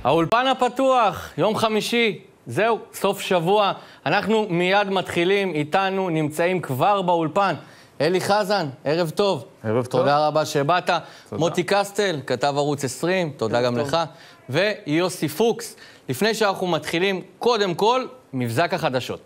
האולפן הפתוח, יום חמישי, זהו, סוף שבוע. אנחנו מיד מתחילים, איתנו נמצאים כבר באולפן. אלי חזן, ערב טוב. ערב טוב. תודה רבה שבאת. מוטי קסטל, כתב ערוץ 20, תודה גם לך. ויוסי פוקס. לפני שאנחנו מתחילים, קודם כל, מבזק החדשות.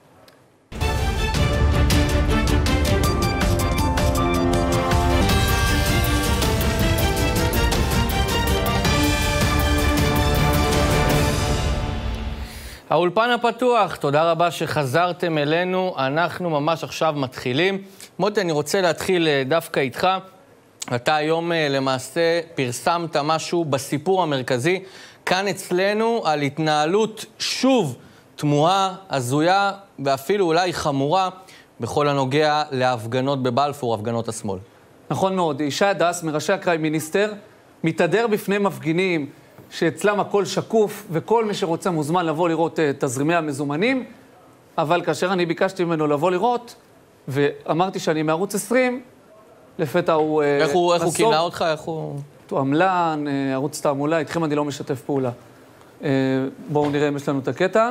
האולפן הפתוח, תודה רבה שחזרתם אלינו, אנחנו ממש עכשיו מתחילים. מוטי, אני רוצה להתחיל דווקא איתך. אתה היום למעשה פרסמת משהו בסיפור המרכזי, כאן אצלנו על התנהלות שוב תמוהה, הזויה ואפילו אולי חמורה, בכל הנוגע להפגנות בבלפור, הפגנות השמאל. נכון מאוד, ישי הדס, מראשי הקראי מיניסטר, מתהדר בפני מפגינים, שאצלם הכל שקוף, וכל מי שרוצה מוזמן לבוא לראות תזרימי המזומנים, אבל כאשר אני ביקשתי ממנו לבוא לראות, ואמרתי שאני מערוץ 20, לפתע הוא... איך הוא כינה אותך? איך הוא... תועמלן, ערוץ תעמולה, איתכם אני לא משתף פעולה. בואו נראה אם יש לנו את הקטע.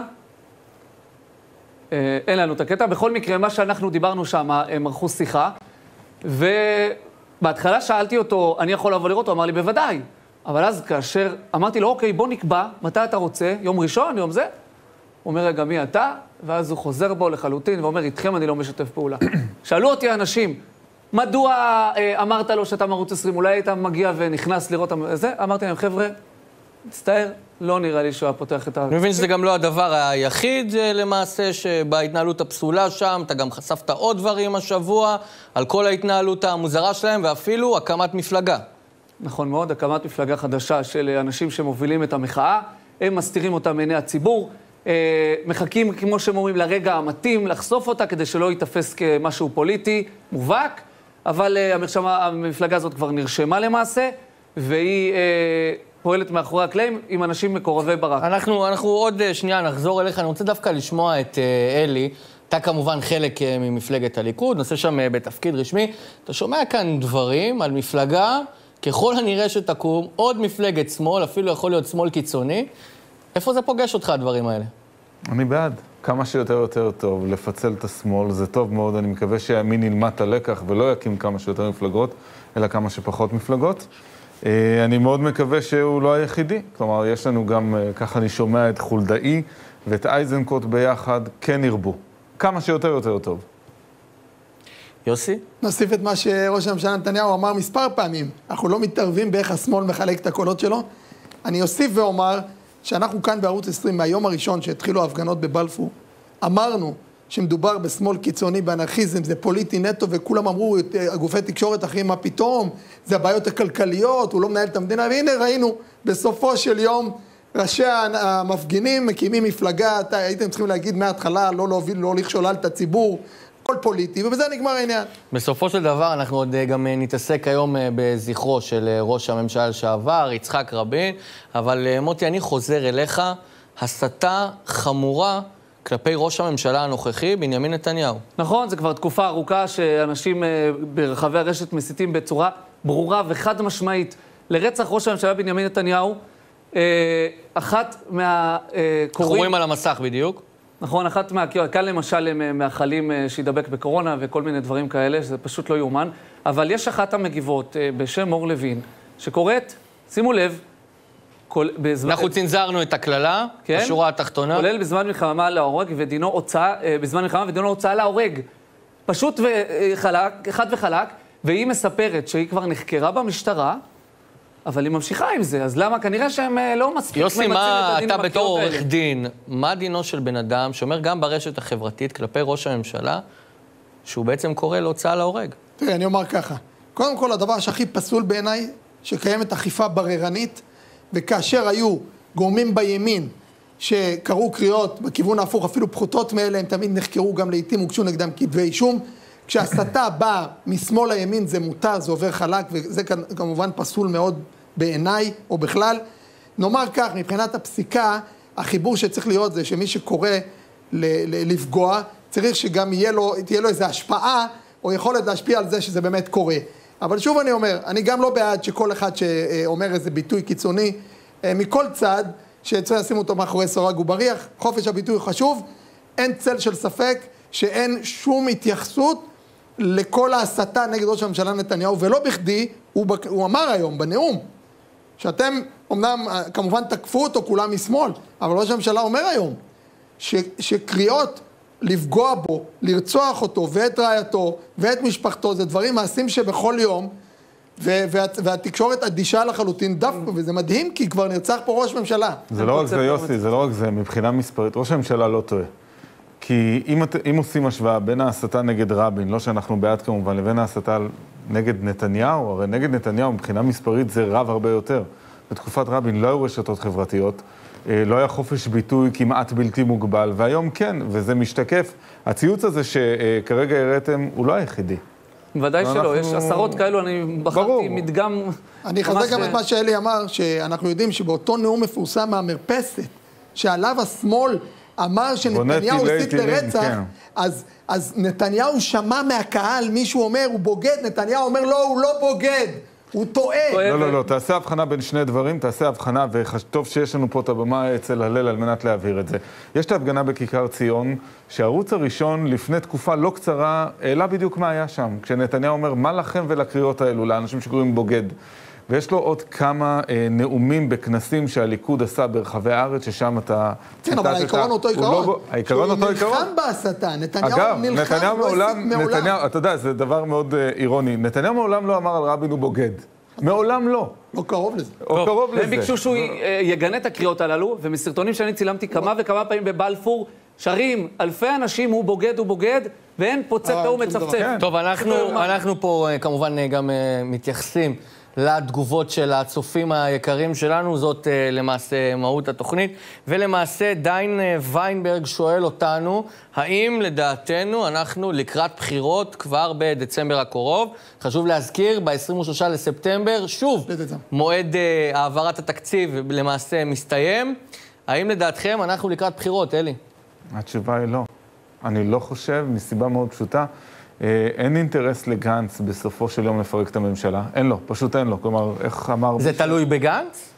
אין לנו את הקטע. בכל מקרה, מה שאנחנו דיברנו שם, הם ערכו שיחה, ובהתחלה שאלתי אותו, אני יכול לבוא לראות? הוא אמר לי, בוודאי. אבל אז כאשר אמרתי לו, אוקיי, בוא נקבע, מתי אתה רוצה? יום ראשון, יום זה? הוא אומר, רגע, מי אתה? ואז הוא חוזר בו לחלוטין, ואומר, איתכם אני לא משתף פעולה. שאלו אותי האנשים, מדוע אמרת לו שאתה מערוץ 20, אולי היית מגיע ונכנס לראות את זה? אמרתי להם, חבר'ה, מצטער, לא נראה לי שהוא היה פותח את אני מבין שזה גם לא הדבר היחיד למעשה, שבהתנהלות הפסולה שם, אתה גם חשפת עוד דברים השבוע, על כל ההתנהלות המוזרה שלהם, ואפילו הקמת מפלגה. נכון מאוד, הקמת מפלגה חדשה של אנשים שמובילים את המחאה, הם מסתירים אותה מעיני הציבור, מחכים, כמו שהם אומרים, לרגע המתאים, לחשוף אותה כדי שלא ייתפס כמשהו פוליטי מובהק, אבל המפלגה הזאת כבר נרשמה למעשה, והיא פועלת מאחורי הקלעים עם אנשים מקורבי ברק. אנחנו עוד שנייה נחזור אליך, אני רוצה דווקא לשמוע את אלי, אתה כמובן חלק ממפלגת הליכוד, נושא שם בתפקיד רשמי, אתה שומע כאן דברים על מפלגה, ככל הנראה שתקום, עוד מפלגת שמאל, אפילו יכול להיות שמאל קיצוני. איפה זה פוגש אותך, הדברים האלה? אני בעד. כמה שיותר יותר טוב, לפצל את השמאל, זה טוב מאוד. אני מקווה שהימין ילמד את הלקח ולא יקים כמה שיותר מפלגות, אלא כמה שפחות מפלגות. אני מאוד מקווה שהוא לא היחידי. כלומר, יש לנו גם, ככה אני שומע, את חולדאי ואת אייזנקוט ביחד, כן ירבו. כמה שיותר יותר טוב. יוסי? נוסיף את מה שראש הממשלה נתניהו אמר מספר פעמים. אנחנו לא מתערבים באיך השמאל מחלק את הקולות שלו. אני אוסיף ואומר שאנחנו כאן בערוץ 20, מהיום הראשון שהתחילו ההפגנות בבלפור, אמרנו שמדובר בשמאל קיצוני, באנרכיזם, זה פוליטי נטו, וכולם אמרו, גופי תקשורת אחרים, מה פתאום? זה הבעיות הכלכליות, הוא לא מנהל את המדינה, והנה ראינו, בסופו של יום, ראשי המפגינים מקימים מפלגה, הייתם צריכים להגיד מההתחלה, לא להוביל, לא לכשולל את הציבור, כל פוליטי, ובזה נגמר העניין. בסופו של דבר, אנחנו עוד גם נתעסק היום בזכרו של ראש הממשלה לשעבר, יצחק רבין, אבל מוטי, אני חוזר אליך, הסתה חמורה כלפי ראש הממשלה הנוכחי, בנימין נתניהו. נכון, זה כבר תקופה ארוכה שאנשים ברחבי הרשת מסיתים בצורה ברורה וחד משמעית לרצח ראש הממשלה בנימין נתניהו. אחת מהקוראים... אנחנו רואים על המסך בדיוק. נכון, אחת כאן למשל הם מאחלים שידבק בקורונה וכל מיני דברים כאלה, שזה פשוט לא יאומן. אבל יש אחת המגיבות בשם אור לוין, שקוראת, שימו לב, אנחנו צנזרנו את הכללה, בשורה התחתונה. כולל בזמן מלחמה להורג ודינו הוצאה, בזמן מלחמה ודינו הוצאה להורג. פשוט חד וחלק, והיא מספרת שהיא כבר נחקרה במשטרה, אבל היא ממשיכה עם זה, אז למה? כנראה שהם לא מספיק. יוסי, מה אתה בתור עורך דין, מה דינו של בן אדם שאומר גם ברשת החברתית כלפי ראש הממשלה, שהוא בעצם קורא להוצאה להורג? תראה, אני אומר ככה. קודם כל, הדבר שהכי פסול בעיניי, שקיימת אכיפה בררנית, וכאשר היו גורמים בימין שקראו קריאות בכיוון ההפוך, אפילו פחותות מאלה, הם תמיד נחקרו, גם לעתים הוגשו נגדם כתבי אישום. כשהסתה באה משמאל לימין זה מותר, זה עובר חלק, וזה כמובן פסול מאוד בעיניי, או בכלל. נאמר כך, מבחינת הפסיקה, החיבור שצריך להיות זה שמי שקורא לפגוע, צריך שגם תהיה לו איזו השפעה, או יכולת להשפיע על זה שזה באמת קורה. אבל שוב אני אומר, אני גם לא בעד שכל אחד שאומר איזה ביטוי קיצוני, מכל צד, שצריך לשים אותו מאחורי סורג ובריח. חופש הביטוי חשוב, אין צל של ספק שאין שום התייחסות לכל ההסתה נגד ראש הממשלה נתניהו, ולא בכדי, הוא אמר היום בנאום, שאתם אמנם כמובן תקפו אותו כולם משמאל, אבל ראש הממשלה אומר היום, שקריאות לפגוע בו, לרצוח אותו ואת רעייתו ואת משפחתו, זה דברים מעשים שבכל יום, והתקשורת אדישה לחלוטין דווקא, וזה מדהים כי כבר נרצח פה ראש ממשלה. זה לא רק זה, יוסי, זה לא רק זה, מבחינה מספרית, ראש הממשלה לא טועה. כי אם עושים השוואה בין ההסתה נגד רבין, לא שאנחנו בעד כמובן, לבין ההסתה נגד נתניהו, הרי נגד נתניהו מבחינה מספרית זה רב הרבה יותר. בתקופת רבין לא היו רשתות חברתיות, לא היה חופש ביטוי כמעט בלתי מוגבל, והיום כן, וזה משתקף. הציוץ הזה שכרגע הראיתם הוא לא היחידי. ודאי שלא, יש עשרות כאלו, אני בחרתי מדגם... אני חזק גם את מה שאלי אמר, שאנחנו יודעים שבאותו נאום מפורסם מהמרפסת, שעליו השמאל אמר שנתניהו הסית לרצח, אז נתניהו שמע מהקהל, מישהו אומר, הוא בוגד, נתניהו אומר, לא, הוא לא בוגד, הוא טועה. לא, תעשה הבחנה בין שני דברים, תעשה הבחנה, וטוב שיש לנו פה את הבמה אצל הלל על מנת להעביר את זה. יש את ההפגנה בכיכר ציון, שהערוץ הראשון לפני תקופה לא קצרה, העלה בדיוק מה היה שם, כשנתניהו אומר, מה לכם ולקריאות האלו, לאנשים שקוראים בוגד. ויש לו עוד כמה נאומים בכנסים שהליכוד עשה ברחבי הארץ, ששם אתה... כן, אבל העיקרון אותו עיקרון. העיקרון אותו עיקרון? שהוא נלחם בהסתה. אגב, נתניהו מעולם, אתה יודע, זה דבר מאוד אירוני. נתניהו מעולם לא אמר על רבין הוא בוגד. מעולם לא. לא קרוב לזה. או קרוב לזה. הם ביקשו שהוא יגנה את הקריאות הללו, ומסרטונים שאני צילמתי כמה וכמה פעמים בבלפור, שרים אלפי אנשים, הוא בוגד, ואין פוצץ והוא מצפצף. טוב, אנחנו פה כמובן גם מתייחסים לתגובות של הצופים היקרים שלנו, זאת למעשה מהות התוכנית, ולמעשה דיין ויינברג שואל אותנו, האם לדעתנו אנחנו לקראת בחירות כבר בדצמבר הקרוב? חשוב להזכיר, ב-23 לספטמבר, שוב, מועד העברת התקציב למעשה מסתיים. האם לדעתכם אנחנו לקראת בחירות, אלי? התשובה היא לא. אני לא חושב, מסיבה מאוד פשוטה, אין אינטרס לגנץ בסופו של יום לפרק את הממשלה. אין לו, פשוט אין לו. כלומר, איך אמר... זה תלוי בגנץ?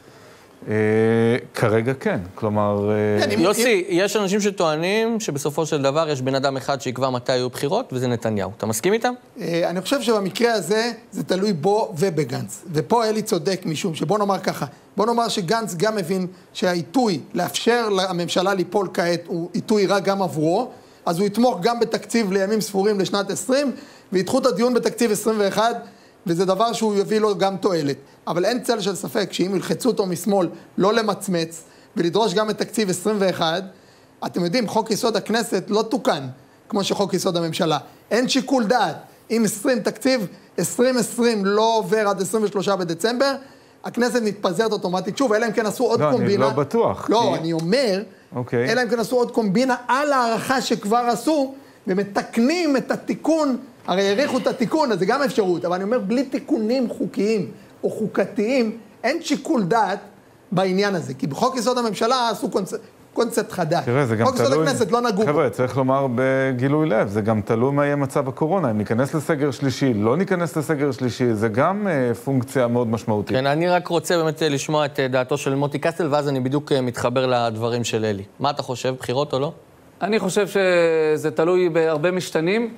כרגע כן. כלומר... יוסי, יש אנשים שטוענים שבסופו של דבר יש בן אדם אחד שיקבע מתי היו בחירות, וזה נתניהו. אתה מסכים איתם? אני חושב שבמקרה הזה זה תלוי בו ובגנץ. ופה אלי צודק משום שבוא נאמר ככה. בוא נאמר שגנץ גם מבין שהעיתוי לאפשר לממשלה ליפול כעת הוא עיתוי רע גם עבורו. אז הוא יתמוך גם בתקציב לימים ספורים לשנת 20, וידחו את הדיון בתקציב 21, וזה דבר שהוא יביא לו גם תועלת. אבל אין צל של ספק שאם ילחצו אותו משמאל לא למצמץ, ולדרוש גם את תקציב 21, אתם יודעים, חוק יסוד הכנסת לא תוקן, כמו שחוק יסוד הממשלה. אין שיקול דעת. אם תקציב 2020 לא עובר עד 23 בדצמבר, הכנסת מתפזרת אוטומטית. שוב, אלא אם כן עשו עוד קומבינה. לא, אני לא בטוח. לא, אני אומר... אלא אם כן עשו עוד קומבינה על הערכה שכבר עשו, ומתקנים את התיקון, הרי העריכו את התיקון, אז זה גם אפשרות, אבל אני אומר, בלי תיקונים חוקיים או חוקתיים, אין שיקול דעת בעניין הזה, כי בחוק יסוד הממשלה עשו קונספט חדש. תראה, זה גם חוק יסוד הכנסת לא נגעו. חבר'ה, צריך לומר בגילוי לב, זה גם תלוי מה יהיה מצב הקורונה, אם ניכנס לסגר שלישי, לא ניכנס לסגר שלישי, זה גם פונקציה מאוד משמעותית. כן, אני רק רוצה באמת לשמוע את דעתו של מוטי קסטל, ואז אני בדיוק מתחבר לדברים של אלי. מה אתה חושב, בחירות או לא? אני חושב שזה תלוי בהרבה משתנים.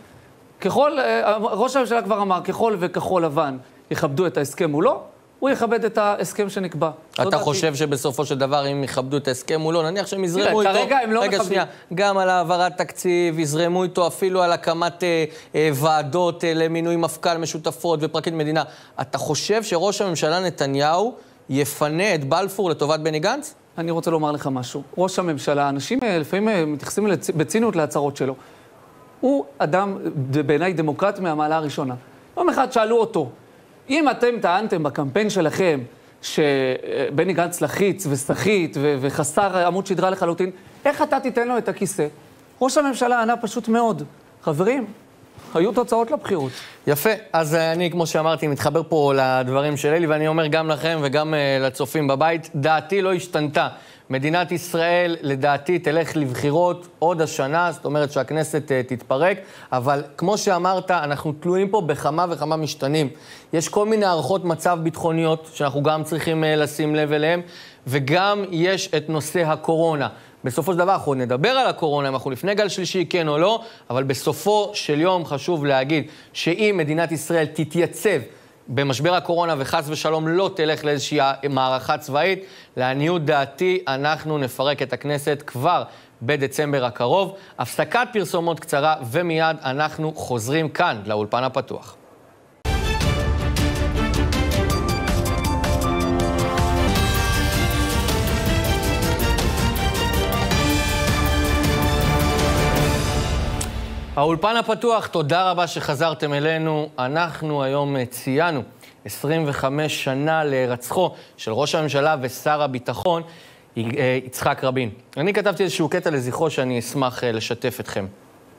ראש הממשלה כבר אמר, ככל וכחול לבן יכבדו את ההסכם מולו, הוא יכבד את ההסכם שנקבע. אתה חושב שבסופו של דבר, אם יכבדו את ההסכם מולו, נניח שהם יזרמו איתו... כרגע הם לא מכבדים. רגע, שנייה, גם על העברת תקציב, יזרמו איתו אפילו על הקמת ועדות למינוי מפכ"ל משותפות ופרקליט מדינה. אתה חושב שראש הממשלה נתניהו יפנה את בלפור לטובת בני גנץ? אני רוצה לומר לך משהו. ראש הממשלה, אנשים לפעמים מתייחסים בציניות להצהרות שלו. הוא אדם, בעיניי, דמוקרט מהמעלה הראשונה. יום אחד שאלו אותו, אם אתם טענתם בקמפיין שלכם שבני גנץ לחיץ וסחיט וחסר עמוד שדרה לחלוטין, איך אתה תיתן לו את הכיסא? ראש הממשלה ענה פשוט מאוד. חברים, היו תוצאות לבחירות. יפה, אז אני, כמו שאמרתי, מתחבר פה לדברים של אלי, ואני אומר גם לכם וגם לצופים בבית, דעתי לא השתנתה מדינת ישראל, לדעתי, תלך לבחירות עוד השנה, זאת אומרת שהכנסת תתפרק, אבל כמו שאמרת, אנחנו תלויים פה בכמה וכמה משתנים. יש כל מיני הערכות מצב ביטחוניות שאנחנו גם צריכים לשים לב אליהם, וגם יש את נושא הקורונה. בסופו של דבר אנחנו נדבר על הקורונה, אם אנחנו לפני גל שלישי, כן או לא, אבל בסופו של יום חשוב להגיד שאם מדינת ישראל תתייצב במשבר הקורונה וחס ושלום לא תלך לאיזושהי מערכה צבאית, לעניות דעתי אנחנו נפרק את הכנסת כבר בדצמבר הקרוב. הפסקת פרסומות קצרה ומיד אנחנו חוזרים כאן לאולפן הפתוח. האולפן הפתוח, תודה רבה שחזרתם אלינו. אנחנו היום ציינו 25 שנה להירצחו של ראש הממשלה ושר הביטחון, יצחק רבין. אני כתבתי איזשהו קטע לזכרו שאני אשמח לשתף אתכם.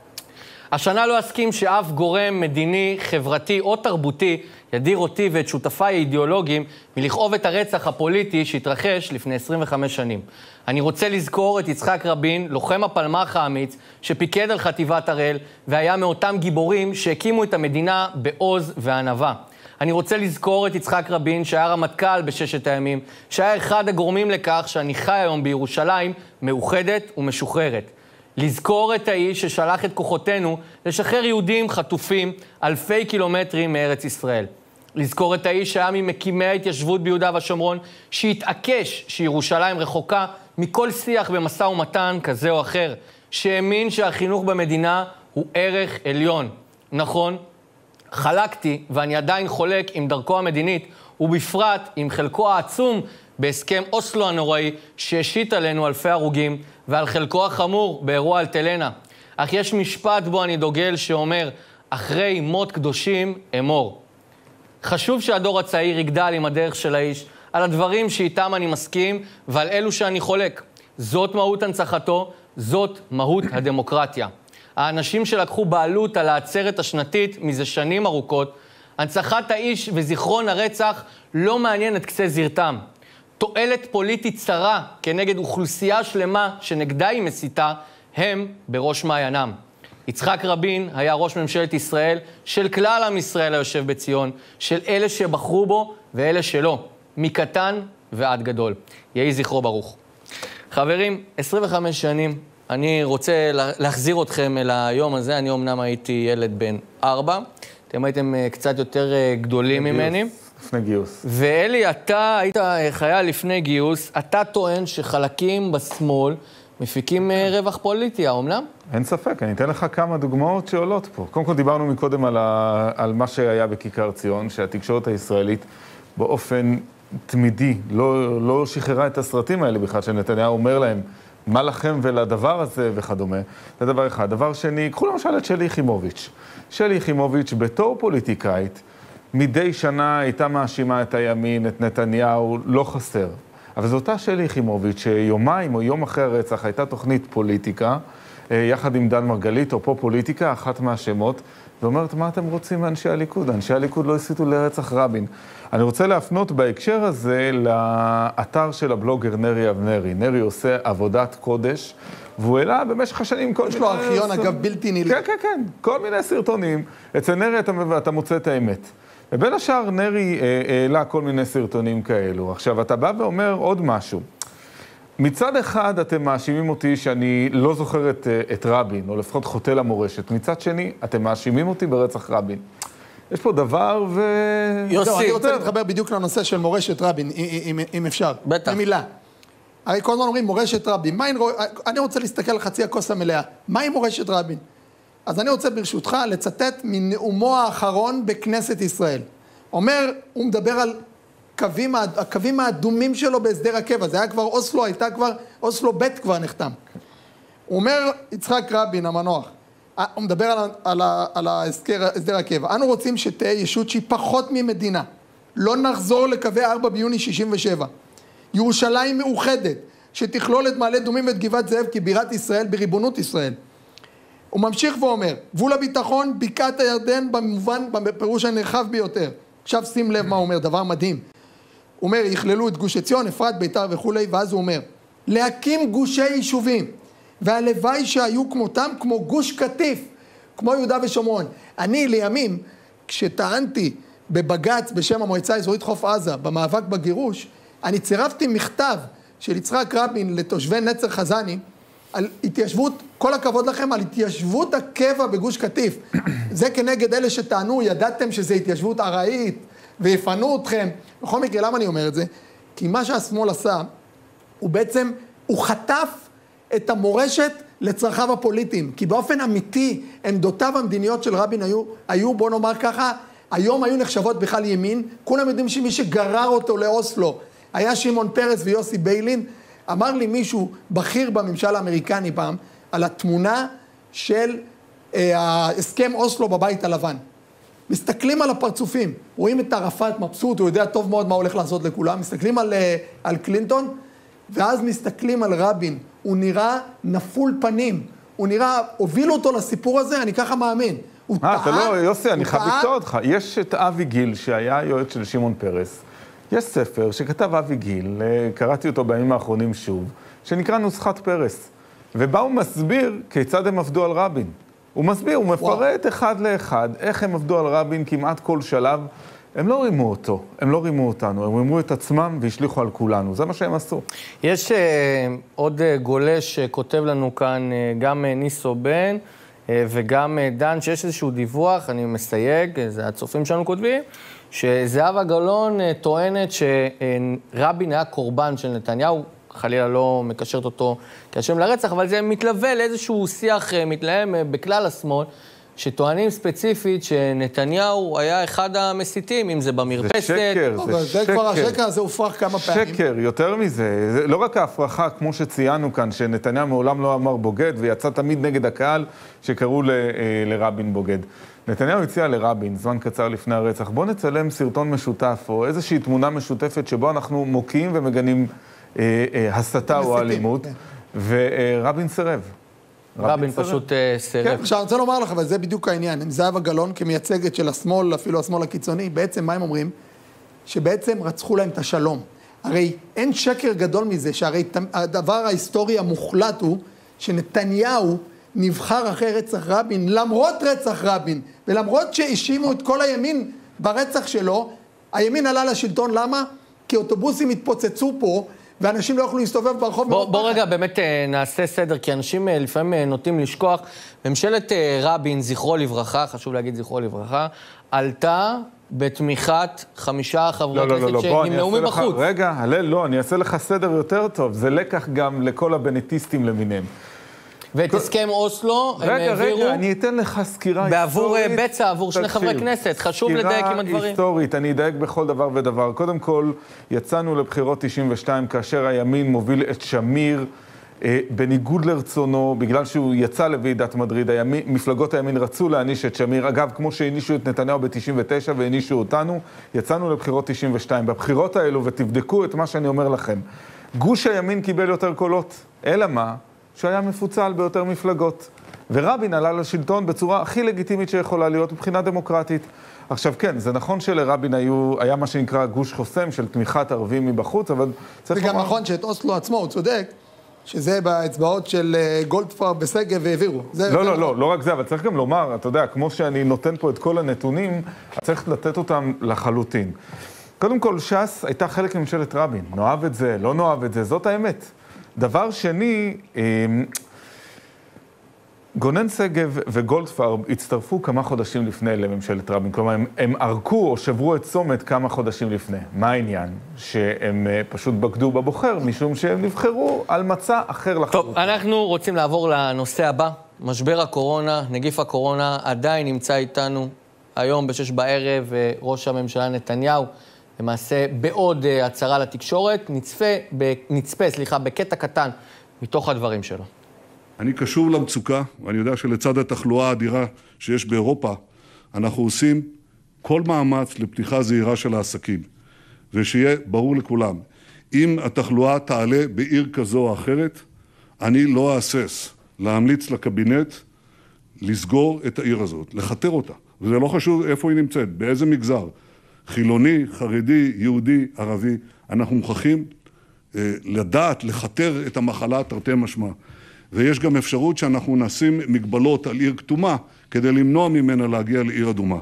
השנה לא אסכים שאף גורם מדיני, חברתי או תרבותי ידיר אותי ואת שותפיי האידיאולוגיים מלכאוב את הרצח הפוליטי שהתרחש לפני 25 שנים. אני רוצה לזכור את יצחק רבין, לוחם הפלמ"ח האמיץ, שפיקד על חטיבת הראל והיה מאותם גיבורים שהקימו את המדינה בעוז וענווה. אני רוצה לזכור את יצחק רבין שהיה רמטכ"ל בששת הימים, שהיה אחד הגורמים לכך שאני חי היום בירושלים מאוחדת ומשוחררת. לזכור את האיש ששלח את כוחותינו לשחרר יהודים חטופים אלפי קילומטרים מארץ ישראל. לזכור את האיש שהיה ממקימי ההתיישבות ביהודה ושומרון, שהתעקש שירושלים רחוקה מכל שיח במשא ומתן כזה או אחר, שהאמין שהחינוך במדינה הוא ערך עליון. נכון, חלקתי ואני עדיין חולק עם דרכו המדינית, ובפרט עם חלקו העצום בהסכם אוסלו הנוראי שהשית עלינו אלפי הרוגים, ועל חלקו החמור באירוע אלטלנה. אך יש משפט בו אני דוגל שאומר, אחרי מות קדושים אמור. חשוב שהדור הצעיר יגדל עם הדרך של האיש, על הדברים שאיתם אני מסכים ועל אלו שאני חולק. זאת מהות הנצחתו, זאת מהות הדמוקרטיה. האנשים שלקחו בעלות על העצרת השנתית מזה שנים ארוכות, הנצחת האיש וזיכרון הרצח לא מעניין את קצה זרתם. תועלת פוליטית צרה כנגד אוכלוסייה שלמה שנגדה היא מסיתה, הם בראש מעיינם. יצחק רבין היה ראש ממשלת ישראל של כלל עם ישראל היושב בציון, של אלה שבחרו בו ואלה שלא, מקטן ועד גדול. יהי זכרו ברוך. חברים, 25 שנים, אני רוצה להחזיר אתכם אל היום הזה. אני אומנם הייתי ילד בן 4, אתם הייתם קצת יותר גדולים ממני. לפני גיוס. ואלי, אתה היית חייל לפני גיוס, אתה טוען שחלקים בשמאל מפיקים רווח פוליטי, האומנם? אין ספק, אני אתן לך כמה דוגמאות שעולות פה. קודם כל דיברנו מקודם על מה שהיה בכיכר ציון, שהתקשורת הישראלית באופן תמידי לא שחררה את הסרטים האלה בכלל, שנתניהו אומר להם, מה לכם ולדבר הזה וכדומה. זה דבר אחד. דבר שני, קחו למשל את שלי יחימוביץ'. שלי יחימוביץ' בתור פוליטיקאית, מדי שנה הייתה מאשימה את הימין, את נתניהו, לא חסר. אבל זו אותה שלי יחימוביץ' שיומיים או יום אחרי הרצח הייתה תוכנית פוליטיקה, יחד עם דן מרגלית, או פה פוליטיקה, אחת מהשמות, ואומרת, מה אתם רוצים מאנשי הליכוד? אנשי הליכוד לא הסיתו לרצח רבין. אני רוצה להפנות בהקשר הזה לאתר של הבלוגר נרי אבנרי. נרי עושה עבודת קודש, והוא העלה במשך השנים כל מיני... יש לו ארכיון, אגב, בלתי נלאה. כן, כן, כן. כל מיני סרטונים. אצל נרי אתה מוצא את האמת. ובין השאר נרי העלה כל מיני סרטונים כאלו. עכשיו, אתה בא ואומר עוד משהו. מצד אחד אתם מאשימים אותי שאני לא זוכר את רבין, או לפחות חוטא למורשת. מצד שני, אתם מאשימים אותי ברצח רבין. יש פה דבר יוסי. אני רוצה להתחבר בדיוק לנושא של מורשת רבין, אם אפשר. בטח. במילה. הרי כל הזמן אומרים מורשת רבין. אני רוצה להסתכל על חצי הכוס המלאה. מה עם מורשת רבין? אז אני רוצה ברשותך לצטט מנאומו האחרון בכנסת ישראל. אומר, הוא מדבר על הקווים האדומים שלו בהסדר הקבע. זה היה כבר אוסלו, הייתה כבר, אוסלו ב' כבר נחתם. הוא אומר, יצחק רבין המנוח, הוא מדבר על הסדר הקבע. אנו רוצים שתהיה ישות שהיא פחות ממדינה. לא נחזור לקווי 4 ביוני 67. ירושלים מאוחדת, שתכלול את מעלה אדומים ואת גבעת זאב כבירת ישראל בריבונות ישראל. הוא ממשיך ואומר, גבול הביטחון, בקעת הירדן במובן, בפירוש הנרחב ביותר. עכשיו שים לב מה הוא אומר, דבר מדהים. הוא אומר, יכללו את גוש עציון, אפרת, ביתר וכו', ואז הוא אומר, להקים גושי יישובים, והלוואי שהיו כמותם, כמו גוש קטיף, כמו יהודה ושומרון. אני לימים, כשטענתי בבג"ץ בשם המועצה האזורית חוף עזה, במאבק בגירוש, אני צירפתי מכתב של יצחק רבין לתושבי נצר חזני, על התיישבות, כל הכבוד לכם, על התיישבות הקבע בגוש קטיף. זה כנגד אלה שטענו, ידעתם שזה התיישבות ארעית, ויפנו אתכם. בכל מקרה, למה אני אומר את זה? כי מה שהשמאל עשה, הוא בעצם, הוא חטף את המורשת לצרכיו הפוליטיים. כי באופן אמיתי, עמדותיו המדיניות של רבין היו, בוא נאמר ככה, היום היו נחשבות בכלל ימין. כולם יודעים שמי שגרר אותו לאוסלו, היה שמעון פרס ויוסי ביילין. אמר לי מישהו בכיר בממשל האמריקני פעם, על התמונה של ההסכם אוסלו בבית הלבן. מסתכלים על הפרצופים, רואים את ערפאת מבסוט, הוא יודע טוב מאוד מה הולך לעשות לכולם, מסתכלים על קלינטון, ואז מסתכלים על רבין, הוא נראה נפול פנים, הוא נראה, הובילו אותו לסיפור הזה, אני ככה מאמין. אתה לא, יוסי, אני חייב לקטוע אותך. יש את אבי גיל, שהיה יועץ של שמעון פרס. יש ספר שכתב אבי גיל, קראתי אותו בימים האחרונים שוב, שנקרא נוסחת פרס. ובה הוא מסביר כיצד הם עבדו על רבין. הוא מסביר, הוא מפרט אחד לאחד, איך הם עבדו על רבין כמעט כל שלב. הם לא רימו אותו, הם לא רימו אותנו, הם רימו את עצמם והשליחו על כולנו. זה מה שהם עשו. יש עוד גולש שכותב לנו כאן, גם ניסו בן וגם דן, שיש איזשהו דיווח, אני מסייג, זה הצופים שלנו כותבים, שזהבה גלאון טוענת שרבין היה קורבן של נתניהו, חלילה לא מקשרת אותו כאשם לרצח, אבל זה מתלווה לאיזשהו שיח מתלהם בכלל השמאל, שטוענים ספציפית שנתניהו היה אחד המסיתים, אם זה במרפסת. זה שקר, זה שקר. זה כבר השקר הזה הופרך כמה פעמים. שקר, יותר מזה. זה לא רק ההפרחה, כמו שציינו כאן, שנתניהו מעולם לא אמר בוגד, ויצא תמיד נגד הקהל שקראו לרבין בוגד. נתניהו הציע לרבין, זמן קצר לפני הרצח, בוא נצלם סרטון משותף, או איזושהי תמונה משותפת, שבו אנחנו מוקיעים ומגנים הסתה או אלימות, ורבין סירב. רבין פשוט סירב. כן, עכשיו אני רוצה לומר לך, אבל זה בדיוק העניין, עם זהבה גלאון כמייצגת של השמאל, אפילו השמאל הקיצוני, בעצם מה הם אומרים? שבעצם רצחו להם את השלום. הרי אין שקר גדול מזה, שהרי הדבר ההיסטורי המוחלט הוא, שנתניהו נבחר אחרי רצח רבין, למרות רצח רבין, ולמרות שהאשימו את כל הימין ברצח שלו, הימין עלה לשלטון, למה? כי אוטובוסים התפוצצו פה, ואנשים לא יכולו להסתובב ברחוב. בוא רגע באמת נעשה סדר, כי אנשים לפעמים נוטים לשכוח. ממשלת רבין, זכרו לברכה, חשוב להגיד זכרו לברכה, עלתה בתמיכת 5 חברי כנסת שנמנעו מבחוץ. רגע, הלל, לא, אני אעשה לך סדר יותר טוב. זה לקח גם לכל הבנטיסטים למיניהם. ואת הסכם אוסלו, הם העבירו... רגע, אני אתן לך סקירה בעבור בצע, עבור 2 חברי כנסת. חשוב לדייק עם הדברים. סקירה היסטורית, אני אדייק בכל דבר ודבר. קודם כל, יצאנו לבחירות 92, כאשר הימין מוביל את שמיר, בניגוד לרצונו, בגלל שהוא יצא לוועידת מדריד, מפלגות הימין רצו להעניש את שמיר. אגב, כמו שהענישו את נתניהו ב-99 והענישו אותנו, יצאנו לבחירות 92. בבחירות האלו, ותבדקו את מה שאני אומר לכם, גוש הימין קיבל יותר קולות. אלא מה? שהיה מפוצל ביותר מפלגות. ורבין עלה לשלטון בצורה הכי לגיטימית שיכולה להיות מבחינה דמוקרטית. עכשיו כן, זה נכון שלרבין היה מה שנקרא גוש חוסם של תמיכת ערבים מבחוץ, אבל צריך וגם נכון שאת אוסלו עצמו, הוא צודק, שזה באצבעות של גולדפרב בסגב והעבירו. לא רק זה, אבל צריך גם לומר, אתה יודע, כמו שאני נותן פה את כל הנתונים, צריך לתת אותם לחלוטין. קודם כל, ש"ס הייתה חלק מממשלת רבין. נאהב את זה, לא נאהב את זה, זאת האמת. דבר שני, גונן שגב וגולדפרב הצטרפו כמה חודשים לפני לממשלת רבין. כלומר, הם ערקו או שברו את צומת כמה חודשים לפני. מה העניין? שהם פשוט בגדו בבוחר, משום שהם נבחרו על מצע אחר לחלוטין. טוב, אנחנו רוצים לעבור לנושא הבא. משבר הקורונה, נגיף הקורונה, עדיין נמצא איתנו. היום ב-6 בערב, ראש הממשלה נתניהו, למעשה בעוד הצהרה לתקשורת, נצפה בקטע קטן מתוך הדברים שלו. אני קשוב למצוקה, ואני יודע שלצד התחלואה האדירה שיש באירופה, אנחנו עושים כל מאמץ לפתיחה זהירה של העסקים, ושיהיה ברור לכולם, אם התחלואה תעלה בעיר כזו או אחרת, אני לא אהסס להמליץ לקבינט לסגור את העיר הזאת, לחתר אותה, וזה לא חשוב איפה היא נמצאת, באיזה מגזר, חילוני, חרדי, יהודי, ערבי, אנחנו מוכרחים לדעת, לחתר את המחלה תרתי משמע. ויש גם אפשרות שאנחנו נשים מגבלות על עיר כתומה, כדי למנוע ממנה להגיע לעיר אדומה.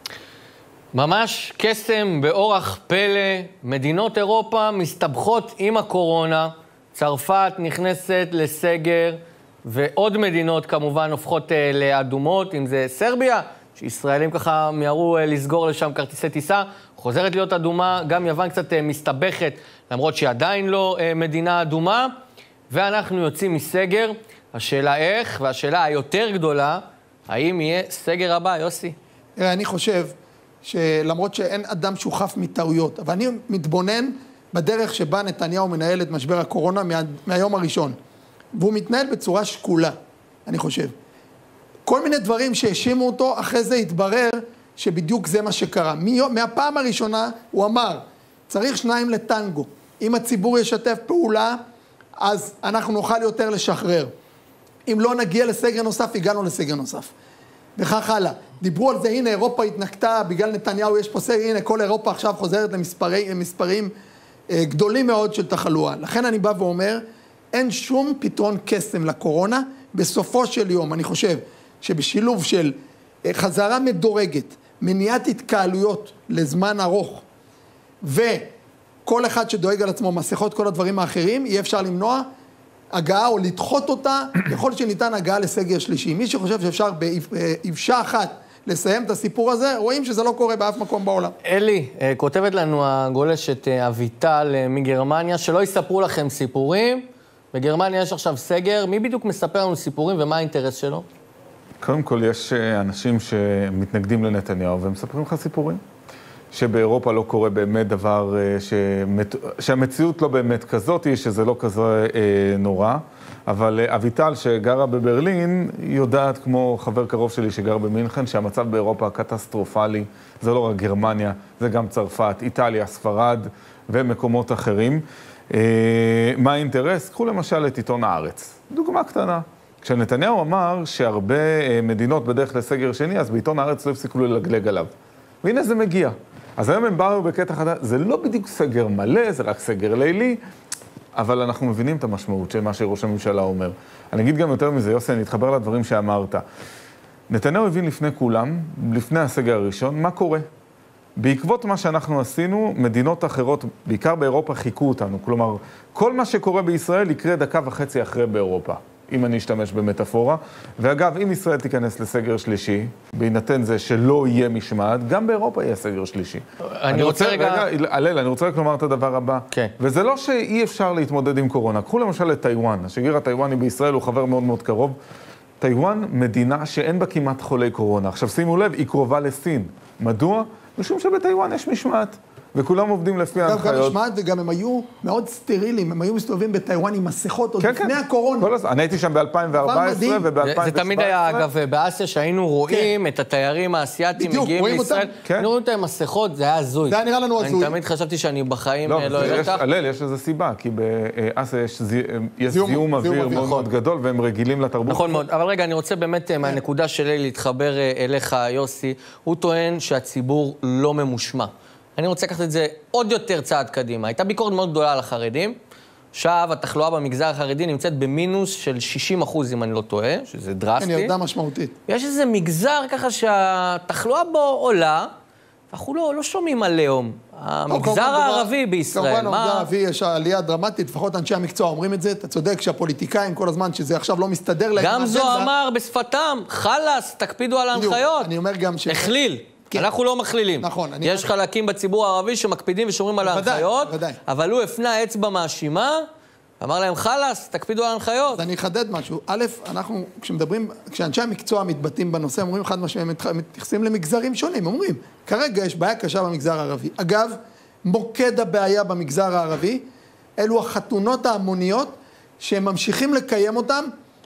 ממש קסם באורח פלא, מדינות אירופה מסתבכות עם הקורונה, צרפת נכנסת לסגר, ועוד מדינות כמובן הופכות לאדומות, אם זה סרביה, שישראלים ככה מיהרו לסגור לשם כרטיסי טיסה, חוזרת להיות אדומה, גם יוון קצת מסתבכת, למרות שהיא עדיין לא מדינה אדומה, ואנחנו יוצאים מסגר. השאלה איך, והשאלה היותר גדולה, האם יהיה סגר הבא, יוסי? אני חושב שלמרות שאין אדם שהוא חף מטעויות, אבל אני מתבונן בדרך שבה נתניהו מנהל את משבר הקורונה מהיום הראשון, והוא מתנהל בצורה שקולה, אני חושב. כל מיני דברים שהאשימו אותו, אחרי זה התברר שבדיוק זה מה שקרה. מהפעם הראשונה הוא אמר, צריך 2 לטנגו. אם הציבור ישתף פעולה, אז אנחנו נוכל יותר לשחרר. אם לא נגיע לסגר נוסף, הגענו לסגר נוסף. וכך הלאה. דיברו על זה, הנה אירופה התנקתה, בגלל נתניהו יש פה סגר, הנה כל אירופה עכשיו חוזרת למספרים גדולים מאוד של תחלואה. לכן אני בא ואומר, אין שום פתרון קסם לקורונה. בסופו של יום, אני חושב שבשילוב של חזרה מדורגת, מניעת התקהלויות לזמן ארוך, וכל אחד שדואג על עצמו, מסכות, כל הדברים האחרים, יהיה אפשר למנוע הגעה או לדחות אותה, יכול שניתן הגעה לסגר שלישי. מי שחושב שאפשר באבשה אחת לסיים את הסיפור הזה, רואים שזה לא קורה באף מקום בעולם. אלי, כותבת לנו הגולשת אביטל מגרמניה, שלא יספרו לכם סיפורים. בגרמניה יש עכשיו סגר, מי בדיוק מספר לנו סיפורים ומה האינטרס שלו? קודם כל, יש אנשים שמתנגדים לנתניהו והם מספרים לך סיפורים. שבאירופה לא קורה באמת דבר, שהמציאות לא באמת כזאת, שזה לא כזה נורא. אבל אביטל שגרה בברלין, יודעת כמו חבר קרוב שלי שגר במינכן, שהמצב באירופה קטסטרופלי. זה לא רק גרמניה, זה גם צרפת, איטליה, ספרד ומקומות אחרים. מה האינטרס? קחו למשל את עיתון הארץ. דוגמה קטנה. כשנתניהו אמר שהרבה מדינות בדרך לסגר שני, אז בעיתון הארץ לא הפסיקו ללגלג עליו. והנה זה מגיע. אז היום הם באו בקטע חדש, זה לא בדיוק סגר מלא, זה רק סגר לילי, אבל אנחנו מבינים את המשמעות של מה שראש הממשלה אומר. אני אגיד גם יותר מזה, יוסי, אני אתחבר לדברים שאמרת. נתניהו הבין לפני כולם, לפני הסגר הראשון, מה קורה? בעקבות מה שאנחנו עשינו, מדינות אחרות, בעיקר באירופה, חיכו אותנו. כלומר, כל מה שקורה בישראל יקרה 1.5 דקות אחרי באירופה, אם אני אשתמש במטאפורה. ואגב, אם ישראל תיכנס לסגר שלישי, בהינתן זה שלא יהיה משמעת, גם באירופה יהיה סגר שלישי. אני רוצה רגע... הלל, אני רוצה רק לומר את הדבר הבא. כן. וזה לא שאי אפשר להתמודד עם קורונה. קחו למשל את טיואן. השגריר הטיואני בישראל הוא חבר מאוד מאוד קרוב. טיואן מדינה שאין בה כמעט חולי קורונה. עכשיו שימו לב, היא קרובה לסין. מדוע? משום שבטיואן יש משמעת, וכולם עובדים לפי ההנחיות. גם משמעת וגם הם היו מאוד סטרילים, הם היו מסתובבים בטיואן עם מסכות עוד לפני הקורונה. אני הייתי שם ב-2014 וב-2017. זה תמיד היה, אגב, באסיה שהיינו רואים את התיירים האסייתים מגיעים לישראל. היינו רואים את המסכות, זה היה הזוי. זה היה נראה לנו הזוי. אני תמיד חשבתי שאני בחיים לא יודע. הלל, יש איזה סיבה, כי באסיה יש זיהום אוויר מאוד מאוד גדול, והם רגילים לתרבות. נכון מאוד, אבל רגע, אני רוצה באמת מהנקודה שלי להתחבר אליך, יוסי. הוא טוען שהציבור לא ממושמע. אני רוצה לקחת את זה עוד יותר צעד קדימה. הייתה ביקורת מאוד גדולה על החרדים. עכשיו התחלואה במגזר החרדי נמצאת במינוס של 60%, אם אני לא טועה, שזה דרסטי. כן, ירדה משמעותית. יש איזה מגזר ככה שהתחלואה בו עולה, ואנחנו לא שומעים עליהם. המגזר הערבי בישראל, כמובן, המגזר הערבי יש עלייה דרמטית, לפחות אנשי המקצוע אומרים את זה, אתה צודק שהפוליטיקאים כל הזמן, שזה עכשיו לא מסתדר להם. גם זו אמר בשפתם, חלס, תקפידו על ההנחיות. אני אומר גם הכליל. כן. אנחנו לא מכלילים. נכון. יש חלקים בציבור הערבי שמקפידים ושומרים על ההנחיות, אבל הוא הפנה אצבע מאשימה, אמר להם חלס, תקפידו על ההנחיות. אז אני אחדד משהו. א', אנחנו, כשאנשי המקצוע מתבטאים בנושא, אומרים אחד מה שהם מתייחסים למגזרים שונים, אומרים, כרגע יש בעיה קשה במגזר הערבי. אגב, מוקד הבעיה במגזר הערבי, אלו החתונות ההמוניות, שהם ממשיכים לקיים אותם,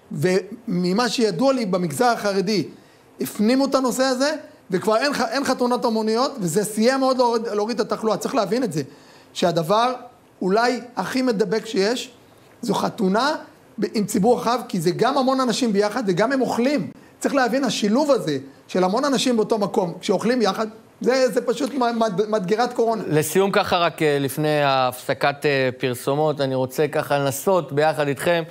וממה שידוע לי במגזר החרדי, הפנימו את הנושא הזה, וכבר אין חתונות המוניות, וזה סייע מאוד להוריד את התחלואה. צריך להבין את זה, שהדבר אולי הכי מדבק שיש, זו חתונה עם ציבור רחב, כי זה גם המון אנשים ביחד, וגם הם אוכלים. צריך להבין, השילוב הזה של המון אנשים באותו מקום, כשאוכלים יחד, זה פשוט מדגרת קורונה. לסיום ככה, רק לפני ההפסקת פרסומות, אני רוצה ככה לנסות ביחד איתכם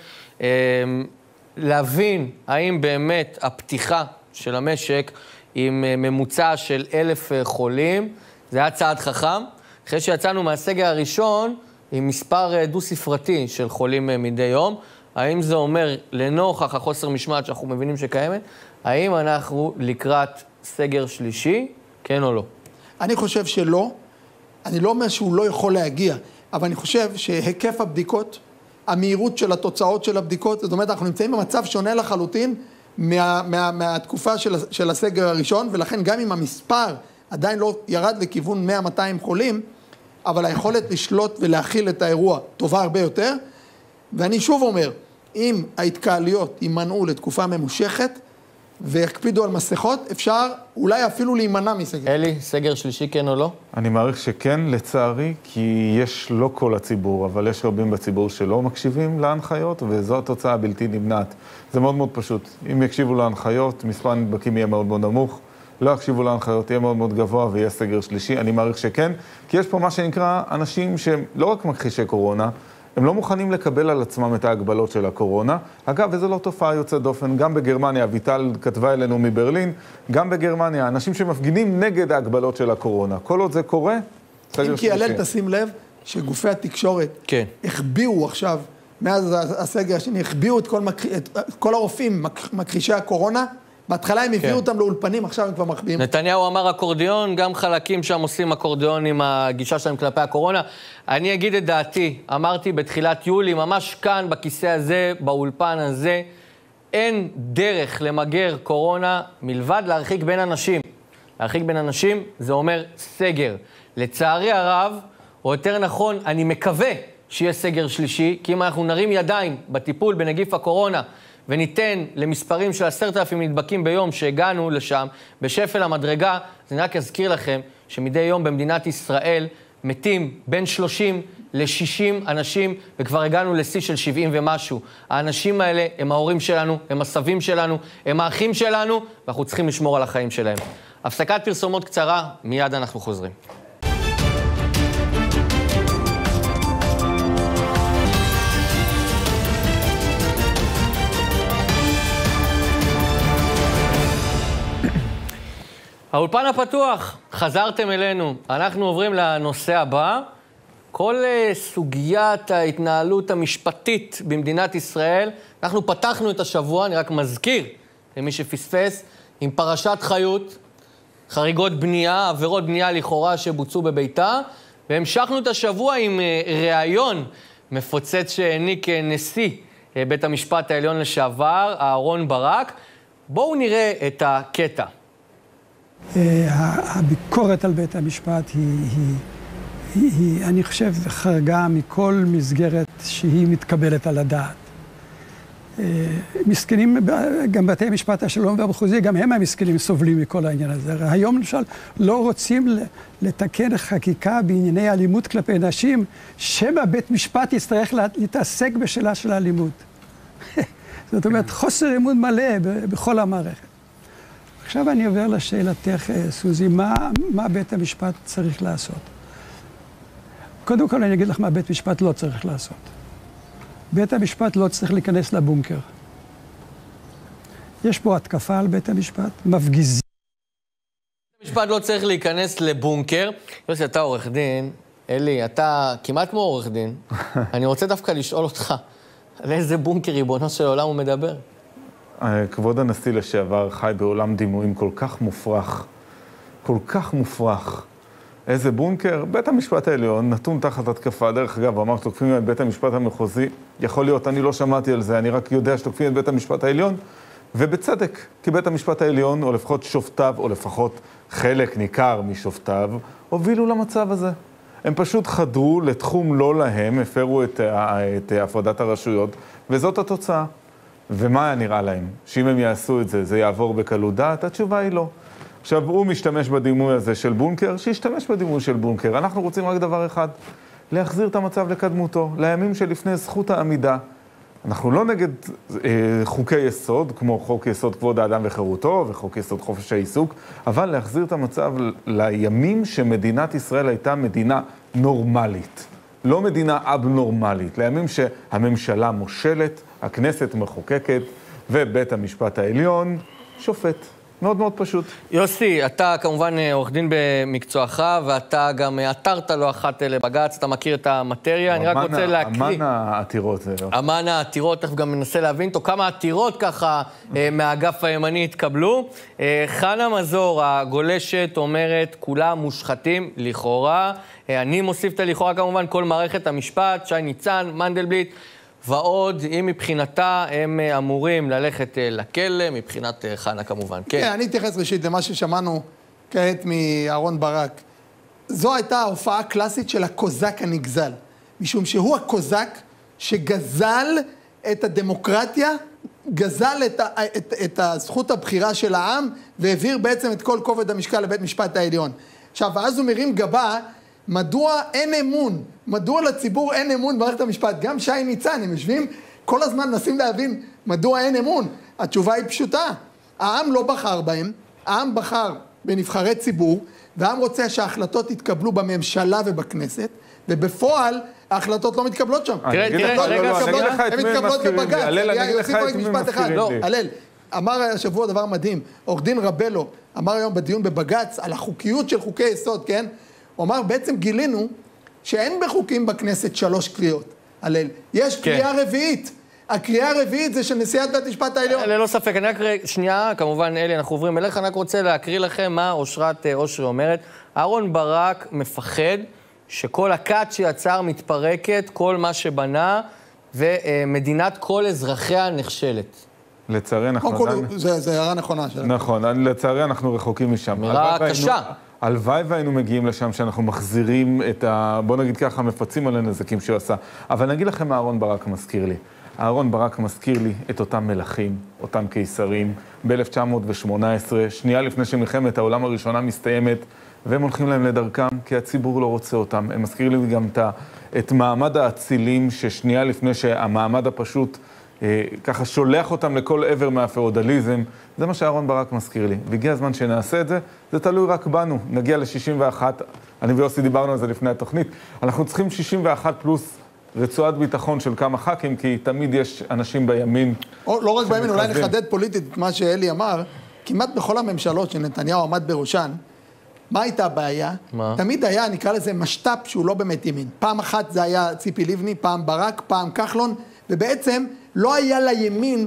להבין האם באמת הפתיחה של המשק עם ממוצע של 1,000 חולים, זה היה צעד חכם. אחרי שיצאנו מהסגר הראשון עם מספר דו-ספרתי של חולים מדי יום, האם זה אומר לנוכח החוסר משמעת שאנחנו מבינים שקיימת, האם אנחנו לקראת סגר שלישי, כן או לא? אני חושב שלא. אני לא אומר שהוא לא יכול להגיע, אבל אני חושב שהיקף הבדיקות, המהירות של התוצאות של הבדיקות, זאת אומרת, אנחנו נמצאים במצב שונה לחלוטין מהתקופה של הסגר הראשון, ולכן גם אם המספר עדיין לא ירד לכיוון 100-200 חולים, אבל היכולת לשלוט ולהכיל את האירוע טובה הרבה יותר. ואני שוב אומר, אם ההתקהלויות יימנעו לתקופה ממושכת, ויקפידו על מסכות, אפשר אולי אפילו להימנע מסגר. אלי, סגר שלישי כן או לא? אני מעריך שכן, לצערי, כי יש לא כל הציבור, אבל יש רבים בציבור שלא מקשיבים להנחיות, וזו התוצאה הבלתי נמנעת. זה מאוד מאוד פשוט. אם יקשיבו להנחיות, מספר הנדבקים יהיה מאוד מאוד נמוך, לא יקשיבו להנחיות, יהיה מאוד מאוד גבוה, ויהיה סגר שלישי. אני מעריך שכן, כי יש פה מה שנקרא אנשים שהם לא רק מכחישי קורונה, הם לא מוכנים לקבל על עצמם את ההגבלות של הקורונה. אגב, וזו לא תופעה יוצאת דופן, גם בגרמניה, אביטל כתבה אלינו מברלין, גם בגרמניה, אנשים שמפגינים נגד ההגבלות של הקורונה. כל עוד זה קורה, סגר שלישי. אם כי הלל תשים לב שגופי התקשורת החביאו עכשיו, מאז הסגר השני, החביאו את כל הרופאים, מכחישי הקורונה, בהתחלה הם הביאו אותם לאולפנים, עכשיו הם כבר מחביאים. נתניהו אמר אקורדיון, גם חלקים שם עושים אקורדיון עם הגישה שלהם כלפי הקורונה. אני אגיד את דעתי, אמרתי בתחילת יולי, ממש כאן, בכיסא הזה, באולפן הזה, אין דרך למגר קורונה מלבד להרחיק בין אנשים. להרחיק בין אנשים זה אומר סגר. לצערי הרב, או יותר נכון, אני מקווה שיהיה סגר שלישי, כי אם אנחנו נרים ידיים בטיפול בנגיף הקורונה, וניתן למספרים של 10,000 נדבקים ביום שהגענו לשם, בשפל המדרגה, אז אני רק אזכיר לכם שמדי יום במדינת ישראל מתים בין 30 ל-60 אנשים, וכבר הגענו לשיא של 70 ומשהו. האנשים האלה הם ההורים שלנו, הם הסבים שלנו, הם האחים שלנו, ואנחנו צריכים לשמור על החיים שלהם. הפסקת פרסומות קצרה, מיד אנחנו חוזרים. האולפן הפתוח, חזרתם אלינו. אנחנו עוברים לנושא הבא. כל סוגיית ההתנהלות המשפטית במדינת ישראל, אנחנו פתחנו את השבוע, אני רק מזכיר למי שפספס, עם פרשת חיות, חריגות בנייה, עבירות בנייה לכאורה שבוצעו בביתה, והמשכנו את השבוע עם ראיון מפוצץ שהעניק נשיא בית המשפט העליון לשעבר, אהרון ברק. בואו נראה את הקטע. הביקורת על בית המשפט היא, אני חושב, חרגה מכל מסגרת שהיא מתקבלת על הדעת. מסכנים, גם בתי משפט השלום והמחוזי, גם הם המסכנים סובלים מכל העניין הזה. היום למשל לא רוצים לתקן חקיקה בענייני אלימות כלפי נשים, שמה בית משפט יצטרך להתעסק בשאלה של האלימות. זאת אומרת, חוסר אמון מלא בכל המערכת. עכשיו אני עובר לשאלתך, סוזי, מה בית המשפט צריך לעשות? קודם כל אני אגיד לך מה בית משפט לא צריך לעשות. בית המשפט לא צריך להיכנס לבונקר. יש פה התקפה על בית המשפט, מפגיזים. בית המשפט לא צריך להיכנס לבונקר. יוסי, אתה עורך דין. אלי, אתה כמעט כמו עורך דין. אני רוצה דווקא לשאול אותך, על איזה בונקר ריבונו של עולם הוא מדבר? כבוד הנשיא לשעבר חי בעולם דימויים כל כך מופרך, כל כך מופרך. איזה בונקר? בית המשפט העליון נתון תחת התקפה. דרך אגב, אמר שתוקפים את בית המשפט המחוזי. יכול להיות, אני לא שמעתי על זה, אני רק יודע שתוקפים את בית המשפט העליון, ובצדק, כי בית המשפט העליון, או לפחות שופטיו, או לפחות חלק ניכר משופטיו, הובילו למצב הזה. הם פשוט חדרו לתחום לא להם, הפרו את הפרדת הרשויות, וזאת התוצאה. ומה היה נראה להם? שאם הם יעשו את זה, זה יעבור בקלות דעת? התשובה היא לא. עכשיו, הוא משתמש בדימוי הזה של בונקר, שישתמש בדימוי של בונקר. אנחנו רוצים רק דבר אחד, להחזיר את המצב לקדמותו, לימים שלפני זכות העמידה. אנחנו לא נגד חוקי יסוד, כמו חוק יסוד כבוד האדם וחירותו, וחוק יסוד חופש העיסוק, אבל להחזיר את המצב לימים שמדינת ישראל הייתה מדינה נורמלית. לא מדינה אבנורמלית, לימים שהממשלה מושלת, הכנסת מחוקקת, ובית המשפט העליון שופט. מאוד מאוד פשוט. יוסי, אתה כמובן עורך דין במקצועך, ואתה גם עתרת לא אחת לבג"ץ, אתה מכיר את המטריה, אני רק רוצה להקריא. אמן העתירות זה. אמן העתירות, תכף גם מנסה להבין אותו, כמה עתירות ככה מהאגף הימני התקבלו. חנה מזור, הגולשת, אומרת, כולם מושחתים לכאורה. אני מוסיף את הלכאורה כמובן, כל מערכת המשפט, שי ניצן, מנדלבליט, ועוד, אם מבחינתה הם אמורים ללכת לכלא, מבחינת חנה כמובן. כן, אני אתייחס ראשית למה ששמענו כעת מאהרון ברק. זו הייתה ההופעה הקלאסית של הקוזק הנגזל, משום שהוא הקוזק שגזל את הדמוקרטיה, גזל את הזכות הבחירה של העם, והעביר בעצם את כל כובד המשקל לבית משפט העליון. עכשיו, אז הוא מרים גבה, מדוע אין אמון? מדוע לציבור אין אמון במערכת המשפט? גם שי ניצן, הם יושבים, כל הזמן מנסים להבין מדוע אין אמון. התשובה היא פשוטה. העם לא בחר בהם, העם בחר בנבחרי ציבור, והעם רוצה שההחלטות יתקבלו בממשלה ובכנסת, ובפועל ההחלטות לא מתקבלות שם. תראה, רגע, הן מתקבלות בבג"ץ. אני אגיד לך את מי מזכירים לי. הלל, אמר השבוע דבר מדהים, עורך דין רבלו, אמר היום בדיון בבג"ץ על החוקיות של חוקי יסוד, כן? הוא אמר, בעצם גילינו שאין בחוקים בכנסת 3 קריאות. הלל, יש קריאה רביעית. הקריאה הרביעית זה של נשיאת בית המשפט העליון. ללא ספק, אני רק שנייה, כמובן אלי, אנחנו עוברים אליך, אני רק רוצה להקריא לכם מה אושרת אושרי אומרת. אהרון ברק מפחד שכל הכת שיצר מתפרקת, כל מה שבנה, ומדינת כל אזרחיה נכשלת. לצערי אנחנו... זה הערה נכונה שלנו. נכון, לצערי אנחנו רחוקים משם. אמירה קשה. הלוואי והיינו מגיעים לשם שאנחנו מחזירים את בוא נגיד ככה, מפצים על הנזקים שהוא עשה. אבל נגיד לכם מה אהרון ברק מזכיר לי. אהרון ברק מזכיר לי את אותם מלכים, אותם קיסרים, ב-1918, שנייה לפני שמלחמת העולם הראשונה מסתיימת, והם הולכים להם לדרכם, כי הציבור לא רוצה אותם. הם מזכיר לי גם את מעמד האצילים, ששנייה לפני שהמעמד הפשוט ככה שולח אותם לכל עבר מהפאודליזם. זה מה שאהרון ברק מזכיר לי. והגיע הזמן שנעשה את זה, זה תלוי רק בנו. נגיע ל-61, אני ויוסי דיברנו על זה לפני התוכנית, אנחנו צריכים 61 פלוס רצועת ביטחון של כמה ח"כים, כי תמיד יש אנשים בימין. לא רק בימין, אולי נחדד פוליטית את מה שאלי אמר, כמעט בכל הממשלות שנתניהו עמד בראשן, מה הייתה הבעיה? תמיד היה, נקרא לזה משטף שהוא לא באמת ימין. פעם אחת זה היה ציפי לבני, פעם ברק, פעם כחלון, ובעצם לא היה לימין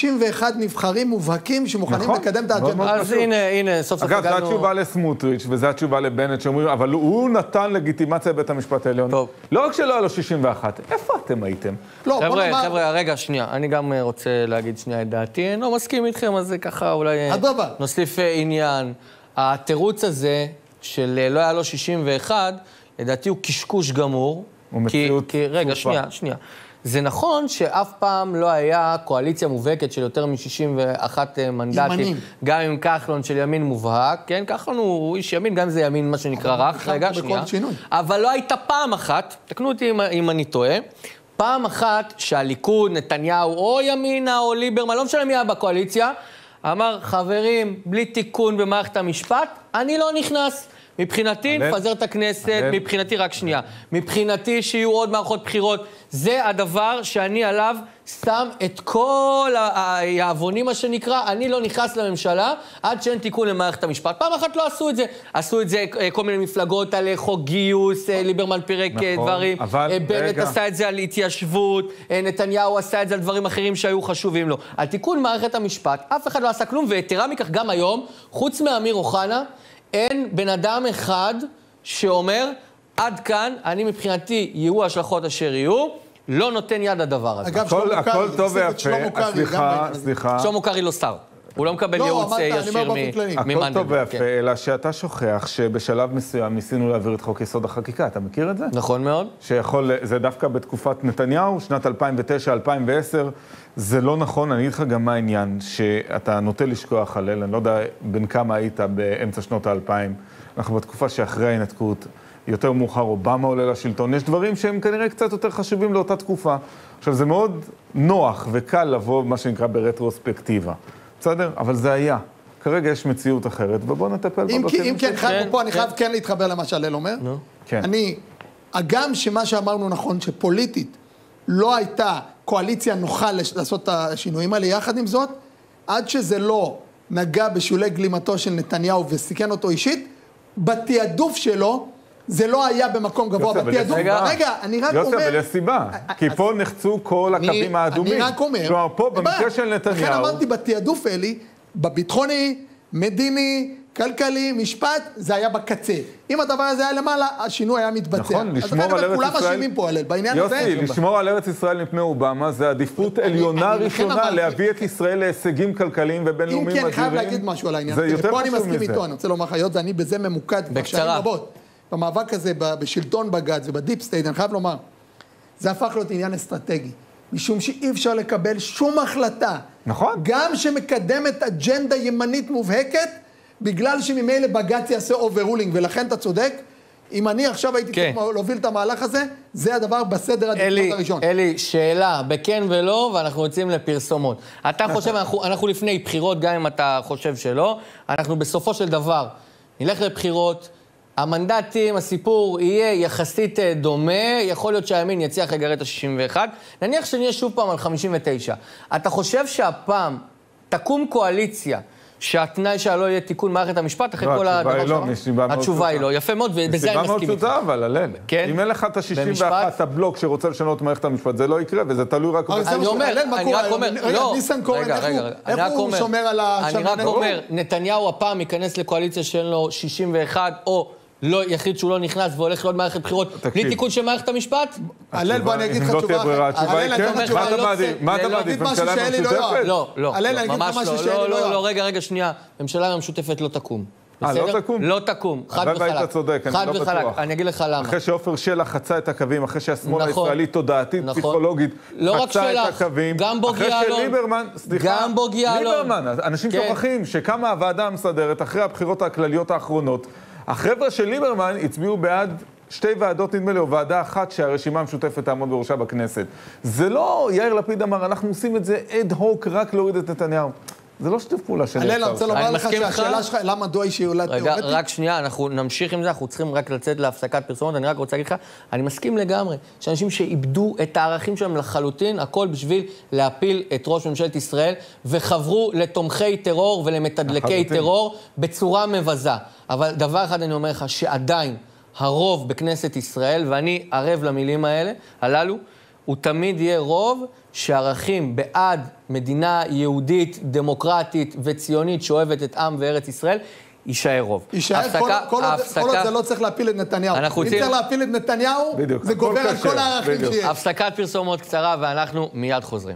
61 נבחרים מובהקים שמוכנים לקדם את האג'נדה. אז הנה, סוף סוף אגב, זו התשובה לסמוטריץ' וזו התשובה לבנט שאומרים, אבל הוא נתן לגיטימציה לבית המשפט העליון. לא רק שלא היה לו 61, איפה אתם הייתם? חבר'ה, רגע, שנייה, אני גם רוצה להגיד שנייה את דעתי, אני לא מסכים איתכם, אז זה ככה אולי נוסיף עניין. התירוץ הזה של לא היה לו 61, לדעתי הוא קשקוש גמור. הוא מציאות רגע, שנייה. זה נכון שאף פעם לא היה קואליציה מובהקת של יותר מ-61 מנדטים, גם עם כחלון של ימין מובהק, כן? כחלון הוא איש ימין, גם זה ימין מה שנקרא רך, רגע, שנייה. אבל לא הייתה פעם אחת, תקנו אותי אם אני טועה, פעם אחת שהליכוד, נתניהו או ימינה או ליברמן, לא משנה מי היה בקואליציה, אמר, חברים, בלי תיקון במערכת המשפט, אני לא נכנס. מבחינתי, נפזר את הכנסת, מבחינתי, רק שנייה, מבחינתי שיהיו עוד מערכות בחירות, זה הדבר שאני עליו שם את כל היעבונים, מה שנקרא, אני לא נכנס לממשלה עד שאין תיקון למערכת המשפט. פעם אחת לא עשו את זה. עשו את זה כל מיני מפלגות על חוק גיוס, ליברמן פירק דברים, בנט עשה את זה על התיישבות, נתניהו עשה את זה על דברים אחרים שהיו חשובים לו. על תיקון מערכת המשפט, אף אחד לא עשה כלום, ויתרה מכך גם היום, חוץ מאמיר אוחנה, אין בן אדם אחד שאומר, עד כאן, אני מבחינתי יהיו השלכות אשר יהיו, לא נותן יד לדבר הזה. אגב, הכל טוב ויפה, סליחה. שלמה קרעי לא שר. הוא לא מקבל ייעוץ ישיר ממנדלבליט. הכל טוב ויפה, אלא שאתה שוכח שבשלב מסוים ניסינו להעביר את חוק יסוד החקיקה. אתה מכיר את זה? נכון מאוד. זה דווקא בתקופת נתניהו, שנת 2009-2010, זה לא נכון. אני אגיד לך גם מה העניין, שאתה נוטה לשכוח הלל, אני לא יודע בין כמה היית באמצע שנות ה-2000, אנחנו בתקופה שאחרי ההתנתקות, יותר מאוחר אובמה עולה לשלטון. יש דברים שהם כנראה קצת יותר חשובים לאותה תקופה. עכשיו, זה מאוד נוח וקל לבוא, מה שנקרא, ברטרוספקטיבה. בסדר? אבל זה היה. כרגע יש מציאות אחרת, ובואו נטפל בה. אם כן, פה אני חייב כן להתחבר למה שהלל אומר. כן. הגם שמה שאמרנו נכון, שפוליטית לא הייתה קואליציה נוחה לעשות את השינויים האלה, יחד עם זאת, עד שזה לא נגע בשולי גלימתו של נתניהו וסיכן אותו אישית, בתיעדוף שלו, זה לא היה במקום גבוה. בתיעדוף, רגע, אני רק אומר... יוסף, אבל יש סיבה, כי פה נחצו כל הקווים האדומים. אני רק אומר... כלומר, פה במקרה של נתניהו... לכן אמרתי בתיעדוף, אלי, בביטחוני, מדיני, כלכלי, משפט, זה היה בקצה. אם הדבר הזה היה למעלה, השינוי היה מתבצע. נכון, לשמור על ארץ ישראל... כולם אשמים פה, הלל, בעניין הזה... יוסי, לשמור על ארץ ישראל מפני אובמה, זה עדיפות עליונה ראשונה להביא את ישראל להישגים כלכליים ובינלאומיים אדירים. אם כן, חייב להגיד משהו על העניין. זה יותר פה אני חשוב מסכים מזה. איתו, אני רוצה לומר לך, היות ואני בזה ממוקד כבר שנים רבות. במאבק הזה, בשלטון בג"ץ ובדיפ סטייט, אני חייב לומר, זה הפך להיות עניין אסטרטגי. משום שאי אפשר לקבל שום החלטה. נכון. גם שמקדמת אג'נדה ימנית מובהקת, בגלל שממילא בג"ץ יעשה אוברולינג, ולכן אתה צודק, אם אני עכשיו הייתי צריך להוביל את המהלך הזה, זה הדבר בסדר העדיפות הראשון. אלי, שאלה, בכן ולא, ואנחנו יוצאים לפרסומות. אתה חושב, אנחנו לפני בחירות, גם אם אתה חושב שלא, אנחנו בסופו של דבר נלך לבחירות, המנדטים, הסיפור יהיה יחסית דומה, יכול להיות שהימין יצליח לגרד את ה-61, נניח שנהיה שוב פעם על 59. אתה חושב שהפעם תקום קואליציה, שהתנאי שלה לא יהיה תיקון מערכת המשפט, אחרי כל הדבר שלנו? התשובה היא לא, יפה מאוד, ובזה אני מסכים. סיבה מאוד פשוטה, אבל הלל. אם אין לך את ה-61, הבלוק שרוצה לשנות מערכת המשפט, זה לא יקרה, וזה תלוי רק... אני רק אומר, לא. ניסנקורן, איך הוא שומר על אני רק אומר, נתניהו הפעם ייכנס לקואליציה שלו 61, או לא יחיד שהוא לא נכנס והולך לעוד מערכת בחירות, בלי תיקון של מערכת המשפט? הלל, בוא אני אגיד לך תשובה אחרת. התשובה היא כן, מה אתה מעדיף? ממשלה משותפת? לא, ממש לא, לא, רגע, שנייה, ממשלה משותפת לא תקום. לא תקום? לא תקום, חד וחלק. היית צודק, אני לא בטוח. אני אגיד לך למה. אחרי שעופר שלח חצה את הקווים, אחרי שהשמאל הישראלי תודעתית, פסיכולוגית, חצה את הקווים, אחרי שליברמן, סליחה, ליברמן, אנשים שוכחים שקמה הוועדה המסדרת אחרי הבחירות הכלליות האחרונות, החבר'ה של ליברמן הצביעו בעד שתי ועדות, נדמה לי, או ועדה אחת שהרשימה המשותפת תעמוד בראשה בכנסת. זה לא, יאיר לפיד אמר, אנחנו עושים את זה אד הוק רק להוריד את נתניהו. זה לא שיתוף פעולה שנאפשר. הלל, אני רוצה לומר לך שהשאלה שלך, למה דוי שהיא עולה תיאורטית? רגע, רק שנייה, אנחנו נמשיך עם זה, אנחנו צריכים רק לצאת להפסקת פרסומות, אני רק רוצה להגיד לך, אני מסכים לגמרי, שאנשים שאיבדו את הערכים שלהם לחלוטין, הכל בשביל להפיל את ראש ממשלת ישראל, וחברו לתומכי טרור ולמתדלקי טרור בצורה מבזה. אבל דבר אחד אני אומר לך, שעדיין הרוב בכנסת ישראל, ואני ערב למילים האלה, הללו, הוא תמיד יהיה רוב שערכים בעד מדינה יהודית, דמוקרטית וציונית שאוהבת את עם וארץ ישראל, יישאר רוב. יישאר, כל עוד זה לא צריך להפיל את נתניהו. אם צריך להפיל את נתניהו, זה גובר על כל הערכים שיש. הפסקת פרסומות קצרה ואנחנו מיד חוזרים.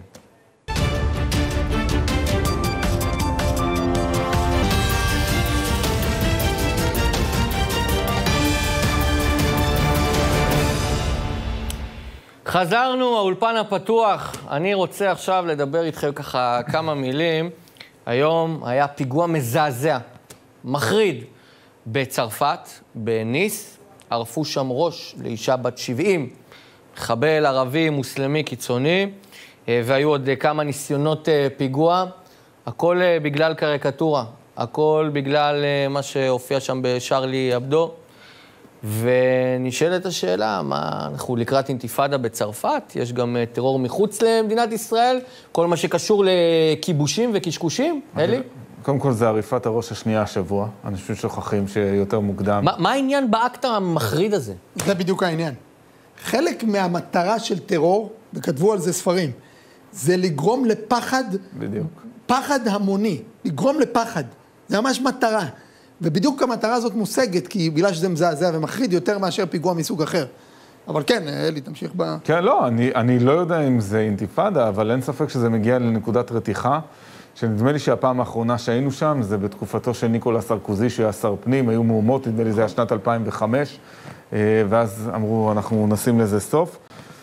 חזרנו, האולפן הפתוח. אני רוצה עכשיו לדבר איתכם ככה כמה מילים. היום היה פיגוע מזעזע, מחריד, בצרפת, בניס. ערפו שם ראש לאישה בת 70, מחבל ערבי מוסלמי קיצוני, והיו עוד כמה ניסיונות פיגוע. הכל בגלל קריקטורה, הכל בגלל מה שהופיע שם בשרלי אבדו. ונשאלת השאלה, מה, אנחנו לקראת אינתיפאדה בצרפת, יש גם טרור מחוץ למדינת ישראל, כל מה שקשור לכיבושים וקשקושים, אלי? קודם כל זה עריפת הראש השנייה השבוע, אנשים שוכחים שיותר מוקדם. מה העניין באקט המחריד הזה? זה בדיוק העניין. חלק מהמטרה של טרור, וכתבו על זה ספרים, זה לגרום לפחד, בדיוק. פחד המוני, לגרום לפחד, זה ממש מטרה. ובדיוק המטרה הזאת מושגת, כי בגלל שזה מזעזע ומחריד יותר מאשר פיגוע מסוג אחר. אבל כן, אלי, תמשיך ב... כן, לא, אני לא יודע אם זה אינתיפאדה, אבל אין ספק שזה מגיע לנקודת רתיחה, שנדמה לי שהפעם האחרונה שהיינו שם, זה בתקופתו של ניקולא סרקוזי, שהיה שר פנים, היו מהומות, נדמה לי זה היה שנת 2005, ואז אמרו, אנחנו נשים לזה סוף.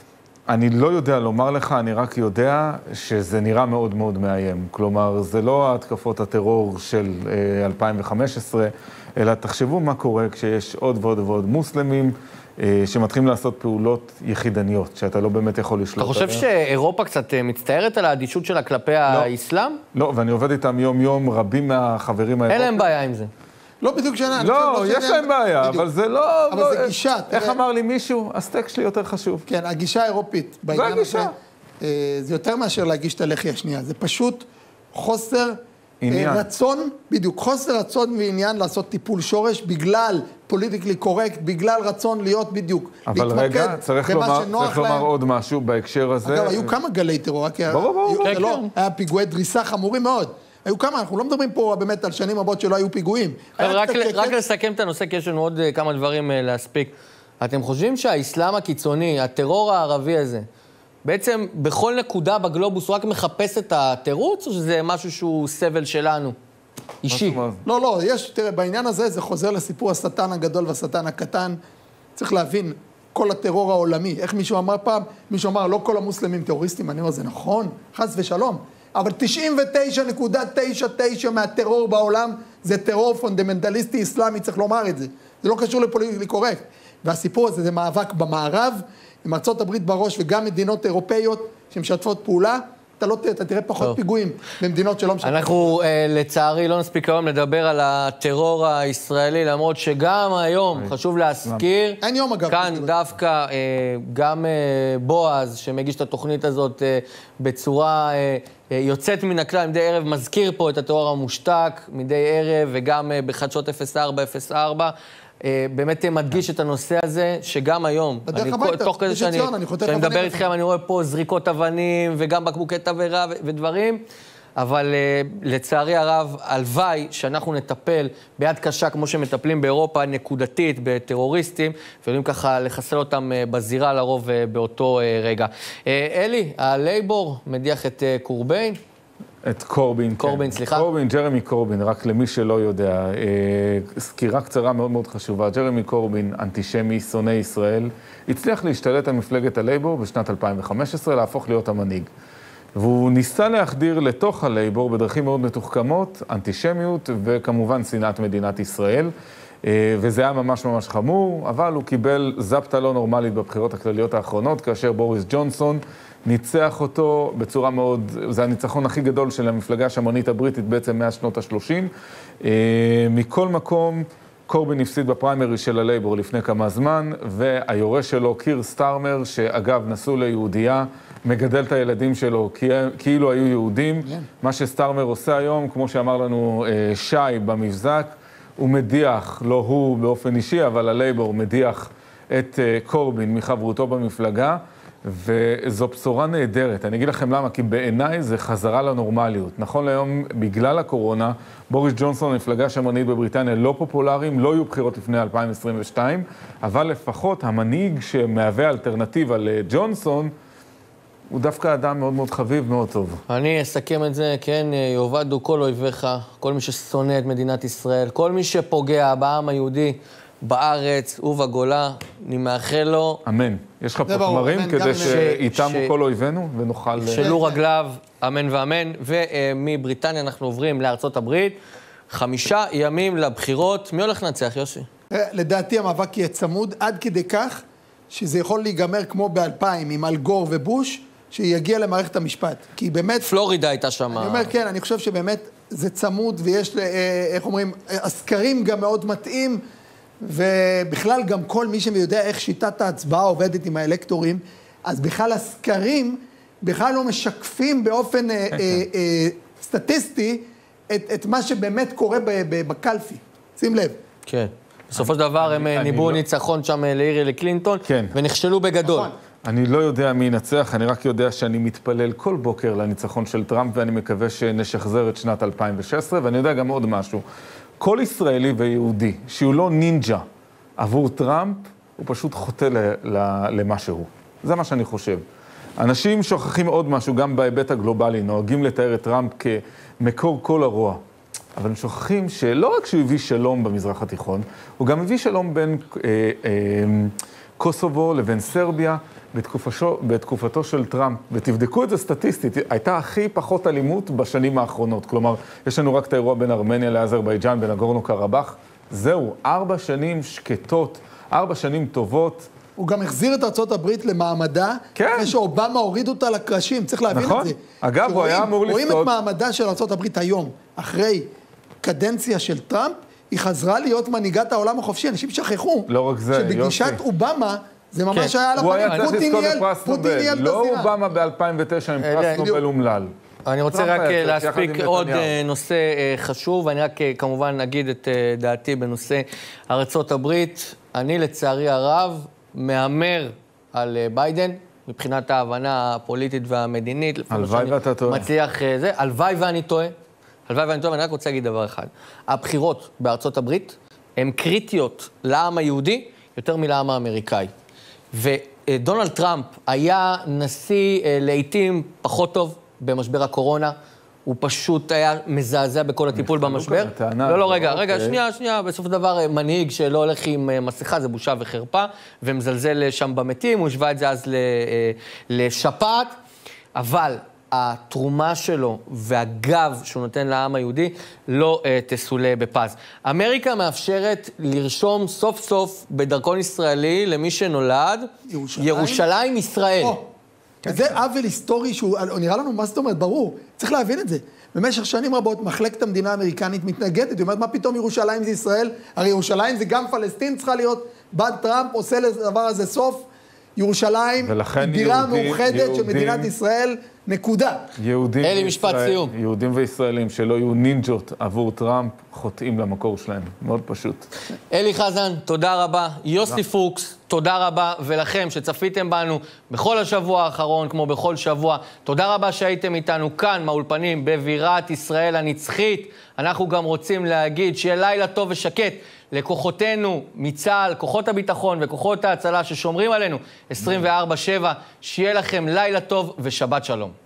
אני לא יודע לומר לך, אני רק יודע שזה נראה מאוד מאוד מאיים. כלומר, זה לא התקפות הטרור של 2015, אלא תחשבו מה קורה כשיש עוד ועוד ועוד מוסלמים שמתחילים לעשות פעולות יחידניות, שאתה לא באמת יכול לשלוט. אתה חושב שאירופה קצת מצטערת על האדישות שלה כלפי האסלאם? לא, ואני עובד איתם יום-יום, רבים מהחברים האירופים. אין להם בעיה עם זה. לא בדיוק שנה. לא, יש להם בעיה, אבל זה לא... אבל זה גישה. איך אמר לי מישהו? הסטייק שלי יותר חשוב. כן, הגישה האירופית בעניין הזה, זה יותר מאשר להגיש את הלחי השנייה, זה פשוט חוסר רצון, בדיוק, חוסר רצון ועניין לעשות טיפול שורש בגלל פוליטיקלי קורקט, בגלל רצון להיות בדיוק, אבל רגע, צריך לומר עוד משהו בהקשר הזה. אגב, היו כמה גלי טרור, ברור. היה פיגועי דריסה חמורים מאוד. היו כמה, אנחנו לא מדברים פה באמת על שנים רבות שלא היו פיגועים. רק לסכם את הנושא, כי יש לנו עוד כמה דברים להספיק. אתם חושבים שהאסלאם הקיצוני, הטרור הערבי הזה, בעצם בכל נקודה בגלובוס הוא רק מחפש את התירוץ, או שזה משהו שהוא סבל שלנו, אישי? לא, יש, תראה, בעניין הזה זה חוזר לסיפור השטן הגדול והשטן הקטן. צריך להבין, כל הטרור העולמי, איך מישהו אמר פעם? מישהו אמר, לא כל המוסלמים טרוריסטים, אני אומר, זה נכון, חס ושלום. אבל 99.99 מהטרור בעולם זה טרור פונדמנטליסטי אסלאמי, צריך לומר את זה. זה לא קשור לפוליטיקלי קורקט. והסיפור הזה זה מאבק במערב, עם ארצות הברית בראש וגם מדינות אירופאיות שמשתפות פעולה. אתה תראה פחות פיגועים במדינות שלא משתפות. אנחנו לצערי לא נספיק היום לדבר על הטרור הישראלי, למרות שגם היום חשוב להזכיר. אין יום אגב. כאן דווקא גם בועז, שמגיש את התוכנית הזאת בצורה יוצאת מן הכלל, מדי ערב מזכיר פה את הטרור המושתק, מדי ערב וגם בחדשות 0404. באמת מדגיש את הנושא הזה, שגם היום, תוך כזה שאני מדבר איתכם, אני רואה פה זריקות אבנים, וגם בקבוקי תבערה ודברים, אבל לצערי הרב, הלוואי שאנחנו נטפל ביד קשה, כמו שמטפלים באירופה, נקודתית, בטרוריסטים, ויודעים ככה לחסל אותם בזירה לרוב באותו רגע. אלי, הלייבור מדיח את קורבין. את קורבין, קורבין, סליחה. קורבין, ג'רמי קורבין, רק למי שלא יודע. סקירה קצרה מאוד מאוד חשובה. ג'רמי קורבין, אנטישמי, שונא ישראל, הצליח להשתלט על מפלגת הלייבור בשנת 2015, להפוך להיות המנהיג. והוא ניסה להחדיר לתוך הלייבור בדרכים מאוד מתוחכמות, אנטישמיות וכמובן שנאת מדינת ישראל. וזה היה ממש ממש חמור, אבל הוא קיבל זפטה לא נורמלית בבחירות הכלליות האחרונות, כאשר בוריס ג'ונסון ניצח אותו בצורה מאוד, זה הניצחון הכי גדול של המפלגה השמרנית הבריטית בעצם מהשנות ה-30. מכל מקום, קורבין הפסיד בפריימרי של הלייבור לפני כמה זמן, והיורש שלו, קיר סטארמר, שאגב נסעו ליהודייה, מגדל את הילדים שלו כאילו היו יהודים. מה שסטארמר עושה היום, כמו שאמר לנו שי במבזק, הוא מדיח, לא הוא באופן אישי, אבל הלייבור מדיח את קורבין מחברותו במפלגה, וזו בשורה נהדרת. אני אגיד לכם למה, כי בעיניי זה חזרה לנורמליות. נכון להיום, בגלל הקורונה, בוריס ג'ונסון, המפלגה השמרנית בבריטניה, לא פופולריים, לא יהיו בחירות לפני 2022, אבל לפחות המנהיג שמהווה אלטרנטיבה לג'ונסון, הוא דווקא אדם מאוד מאוד חביב, מאוד טוב. אני אסכם את זה, כן, יאבדו כל אויביך, כל מי ששונא את מדינת ישראל, כל מי שפוגע בעם היהודי בארץ ובגולה, אני מאחל לו... אמן. יש לך פה תמרים כדי שאיתמו כל אויבינו ונוכל... שלו רגליו, אמן ואמן. ומבריטניה אנחנו עוברים לארצות הברית. 5 ימים לבחירות. מי הולך לנצח, יוסי? לדעתי המאבק יהיה צמוד עד כדי כך שזה יכול להיגמר כמו ב-2000 עם אל גור ובוש, שיגיע למערכת המשפט. כי באמת... פלורידה הייתה שם. אני אומר, כן, אני חושב שבאמת זה צמוד, ויש, איך אומרים, הסקרים גם מאוד מתאים, ובכלל גם כל מי שיודע איך שיטת ההצבעה עובדת עם האלקטורים, אז בכלל הסקרים בכלל לא משקפים באופן סטטיסטי את מה שבאמת קורה בקלפי. שים לב. כן. בסופו של דבר הם ניבאו ניצחון שם להירי קלינטון, ונכשלו בגדול. אני לא יודע מי ינצח, אני רק יודע שאני מתפלל כל בוקר לניצחון של טראמפ, ואני מקווה שנשחזר את שנת 2016, ואני יודע גם עוד משהו. כל ישראלי ויהודי, שהוא לא נינג'ה עבור טראמפ, הוא פשוט חוטא למה שהוא. זה מה שאני חושב. אנשים שוכחים עוד משהו, גם בהיבט הגלובלי, נוהגים לתאר את טראמפ כמקור כל הרוע. אבל הם שוכחים שלא רק שהוא הביא שלום במזרח התיכון, הוא גם הביא שלום בין קוסובו לבין סרביה בתקופתו של טראמפ. ותבדקו את זה סטטיסטית, הייתה הכי פחות אלימות בשנים האחרונות. כלומר, יש לנו רק את האירוע בין ארמניה לאזרבייג'אן, בין נגורנו קרבאח. זהו, 4 שנים שקטות, 4 שנים טובות. הוא גם החזיר את ארצות הברית למעמדה, כן. אחרי שאובמה הוריד אותה לקרשים, צריך להבין נכון. את זה. אגב, הוא היה אמור רואים לפסוד. את מעמדה של ארצות הברית היום, אחרי קדנציה של טראמפ, היא חזרה להיות מנהיגת העולם החופשי, אנשים שכחו. לא רק זה, שבגישת יוסי. אובמה, זה ממש היה על הוא היה הפנים, צריך לזכות בפרס פוטין ניהל נובל, את לא הזירה. אובמה ב-2009 עם פרס נובל אומלל. אני רוצה טראמפ רק היה צריך, להספיק יחד עם עוד נתניהו. נושא חשוב, ואני רק כמובן אגיד את דעתי בנושא ארצות הברית. אני לצערי הרב מהמר על ביידן, מבחינת ההבנה הפוליטית והמדינית. הלוואי ואתה טועה. מצליח זה, הלוואי ואני טועה. הלוואי ואני טועה, ואני רק רוצה להגיד דבר אחד. הבחירות בארצות הברית הן קריטיות לעם היהודי יותר מלעם האמריקאי. ודונלד טראמפ היה נשיא לעתים פחות טוב במשבר הקורונה. הוא פשוט היה מזעזע בכל הטיפול במשבר. לא, רגע, שנייה, בסוף דבר מנהיג שלא הולך עם מסכה, זה בושה וחרפה, ומזלזל שם במתים, הוא השווה את זה אז לשפעת, אבל התרומה שלו והגב שהוא נותן לעם היהודי לא תסולה בפז. אמריקה מאפשרת לרשום סוף סוף בדרכון ישראלי למי שנולד, ירושלים ישראל. זה עוול היסטורי שהוא נראה לנו, מה זאת אומרת, ברור, צריך להבין את זה. במשך שנים רבות מחלקת המדינה האמריקנית מתנגדת, היא אומרת, מה פתאום ירושלים זה ישראל? הרי ירושלים זה גם פלסטין צריכה להיות, בא טראמפ עושה לדבר הזה סוף, ירושלים היא בירה מאוחדת של מדינת ישראל, נקודה. אלי, משפט סיום. יהודים וישראלים שלא יהיו נינג'ות עבור טראמפ, חוטאים למקור שלהם. מאוד פשוט. אלי חזן, תודה רבה. יוסי פוקס, תודה רבה. ולכם שצפיתם בנו בכל השבוע האחרון, כמו בכל שבוע, תודה רבה שהייתם איתנו כאן מהאולפנים בבירת ישראל הנצחית. אנחנו גם רוצים להגיד שיהיה לילה טוב ושקט לכוחותינו מצה"ל, כוחות הביטחון וכוחות ההצלה ששומרים עלינו 24/7. שיהיה לכם לילה טוב ושבת שלום.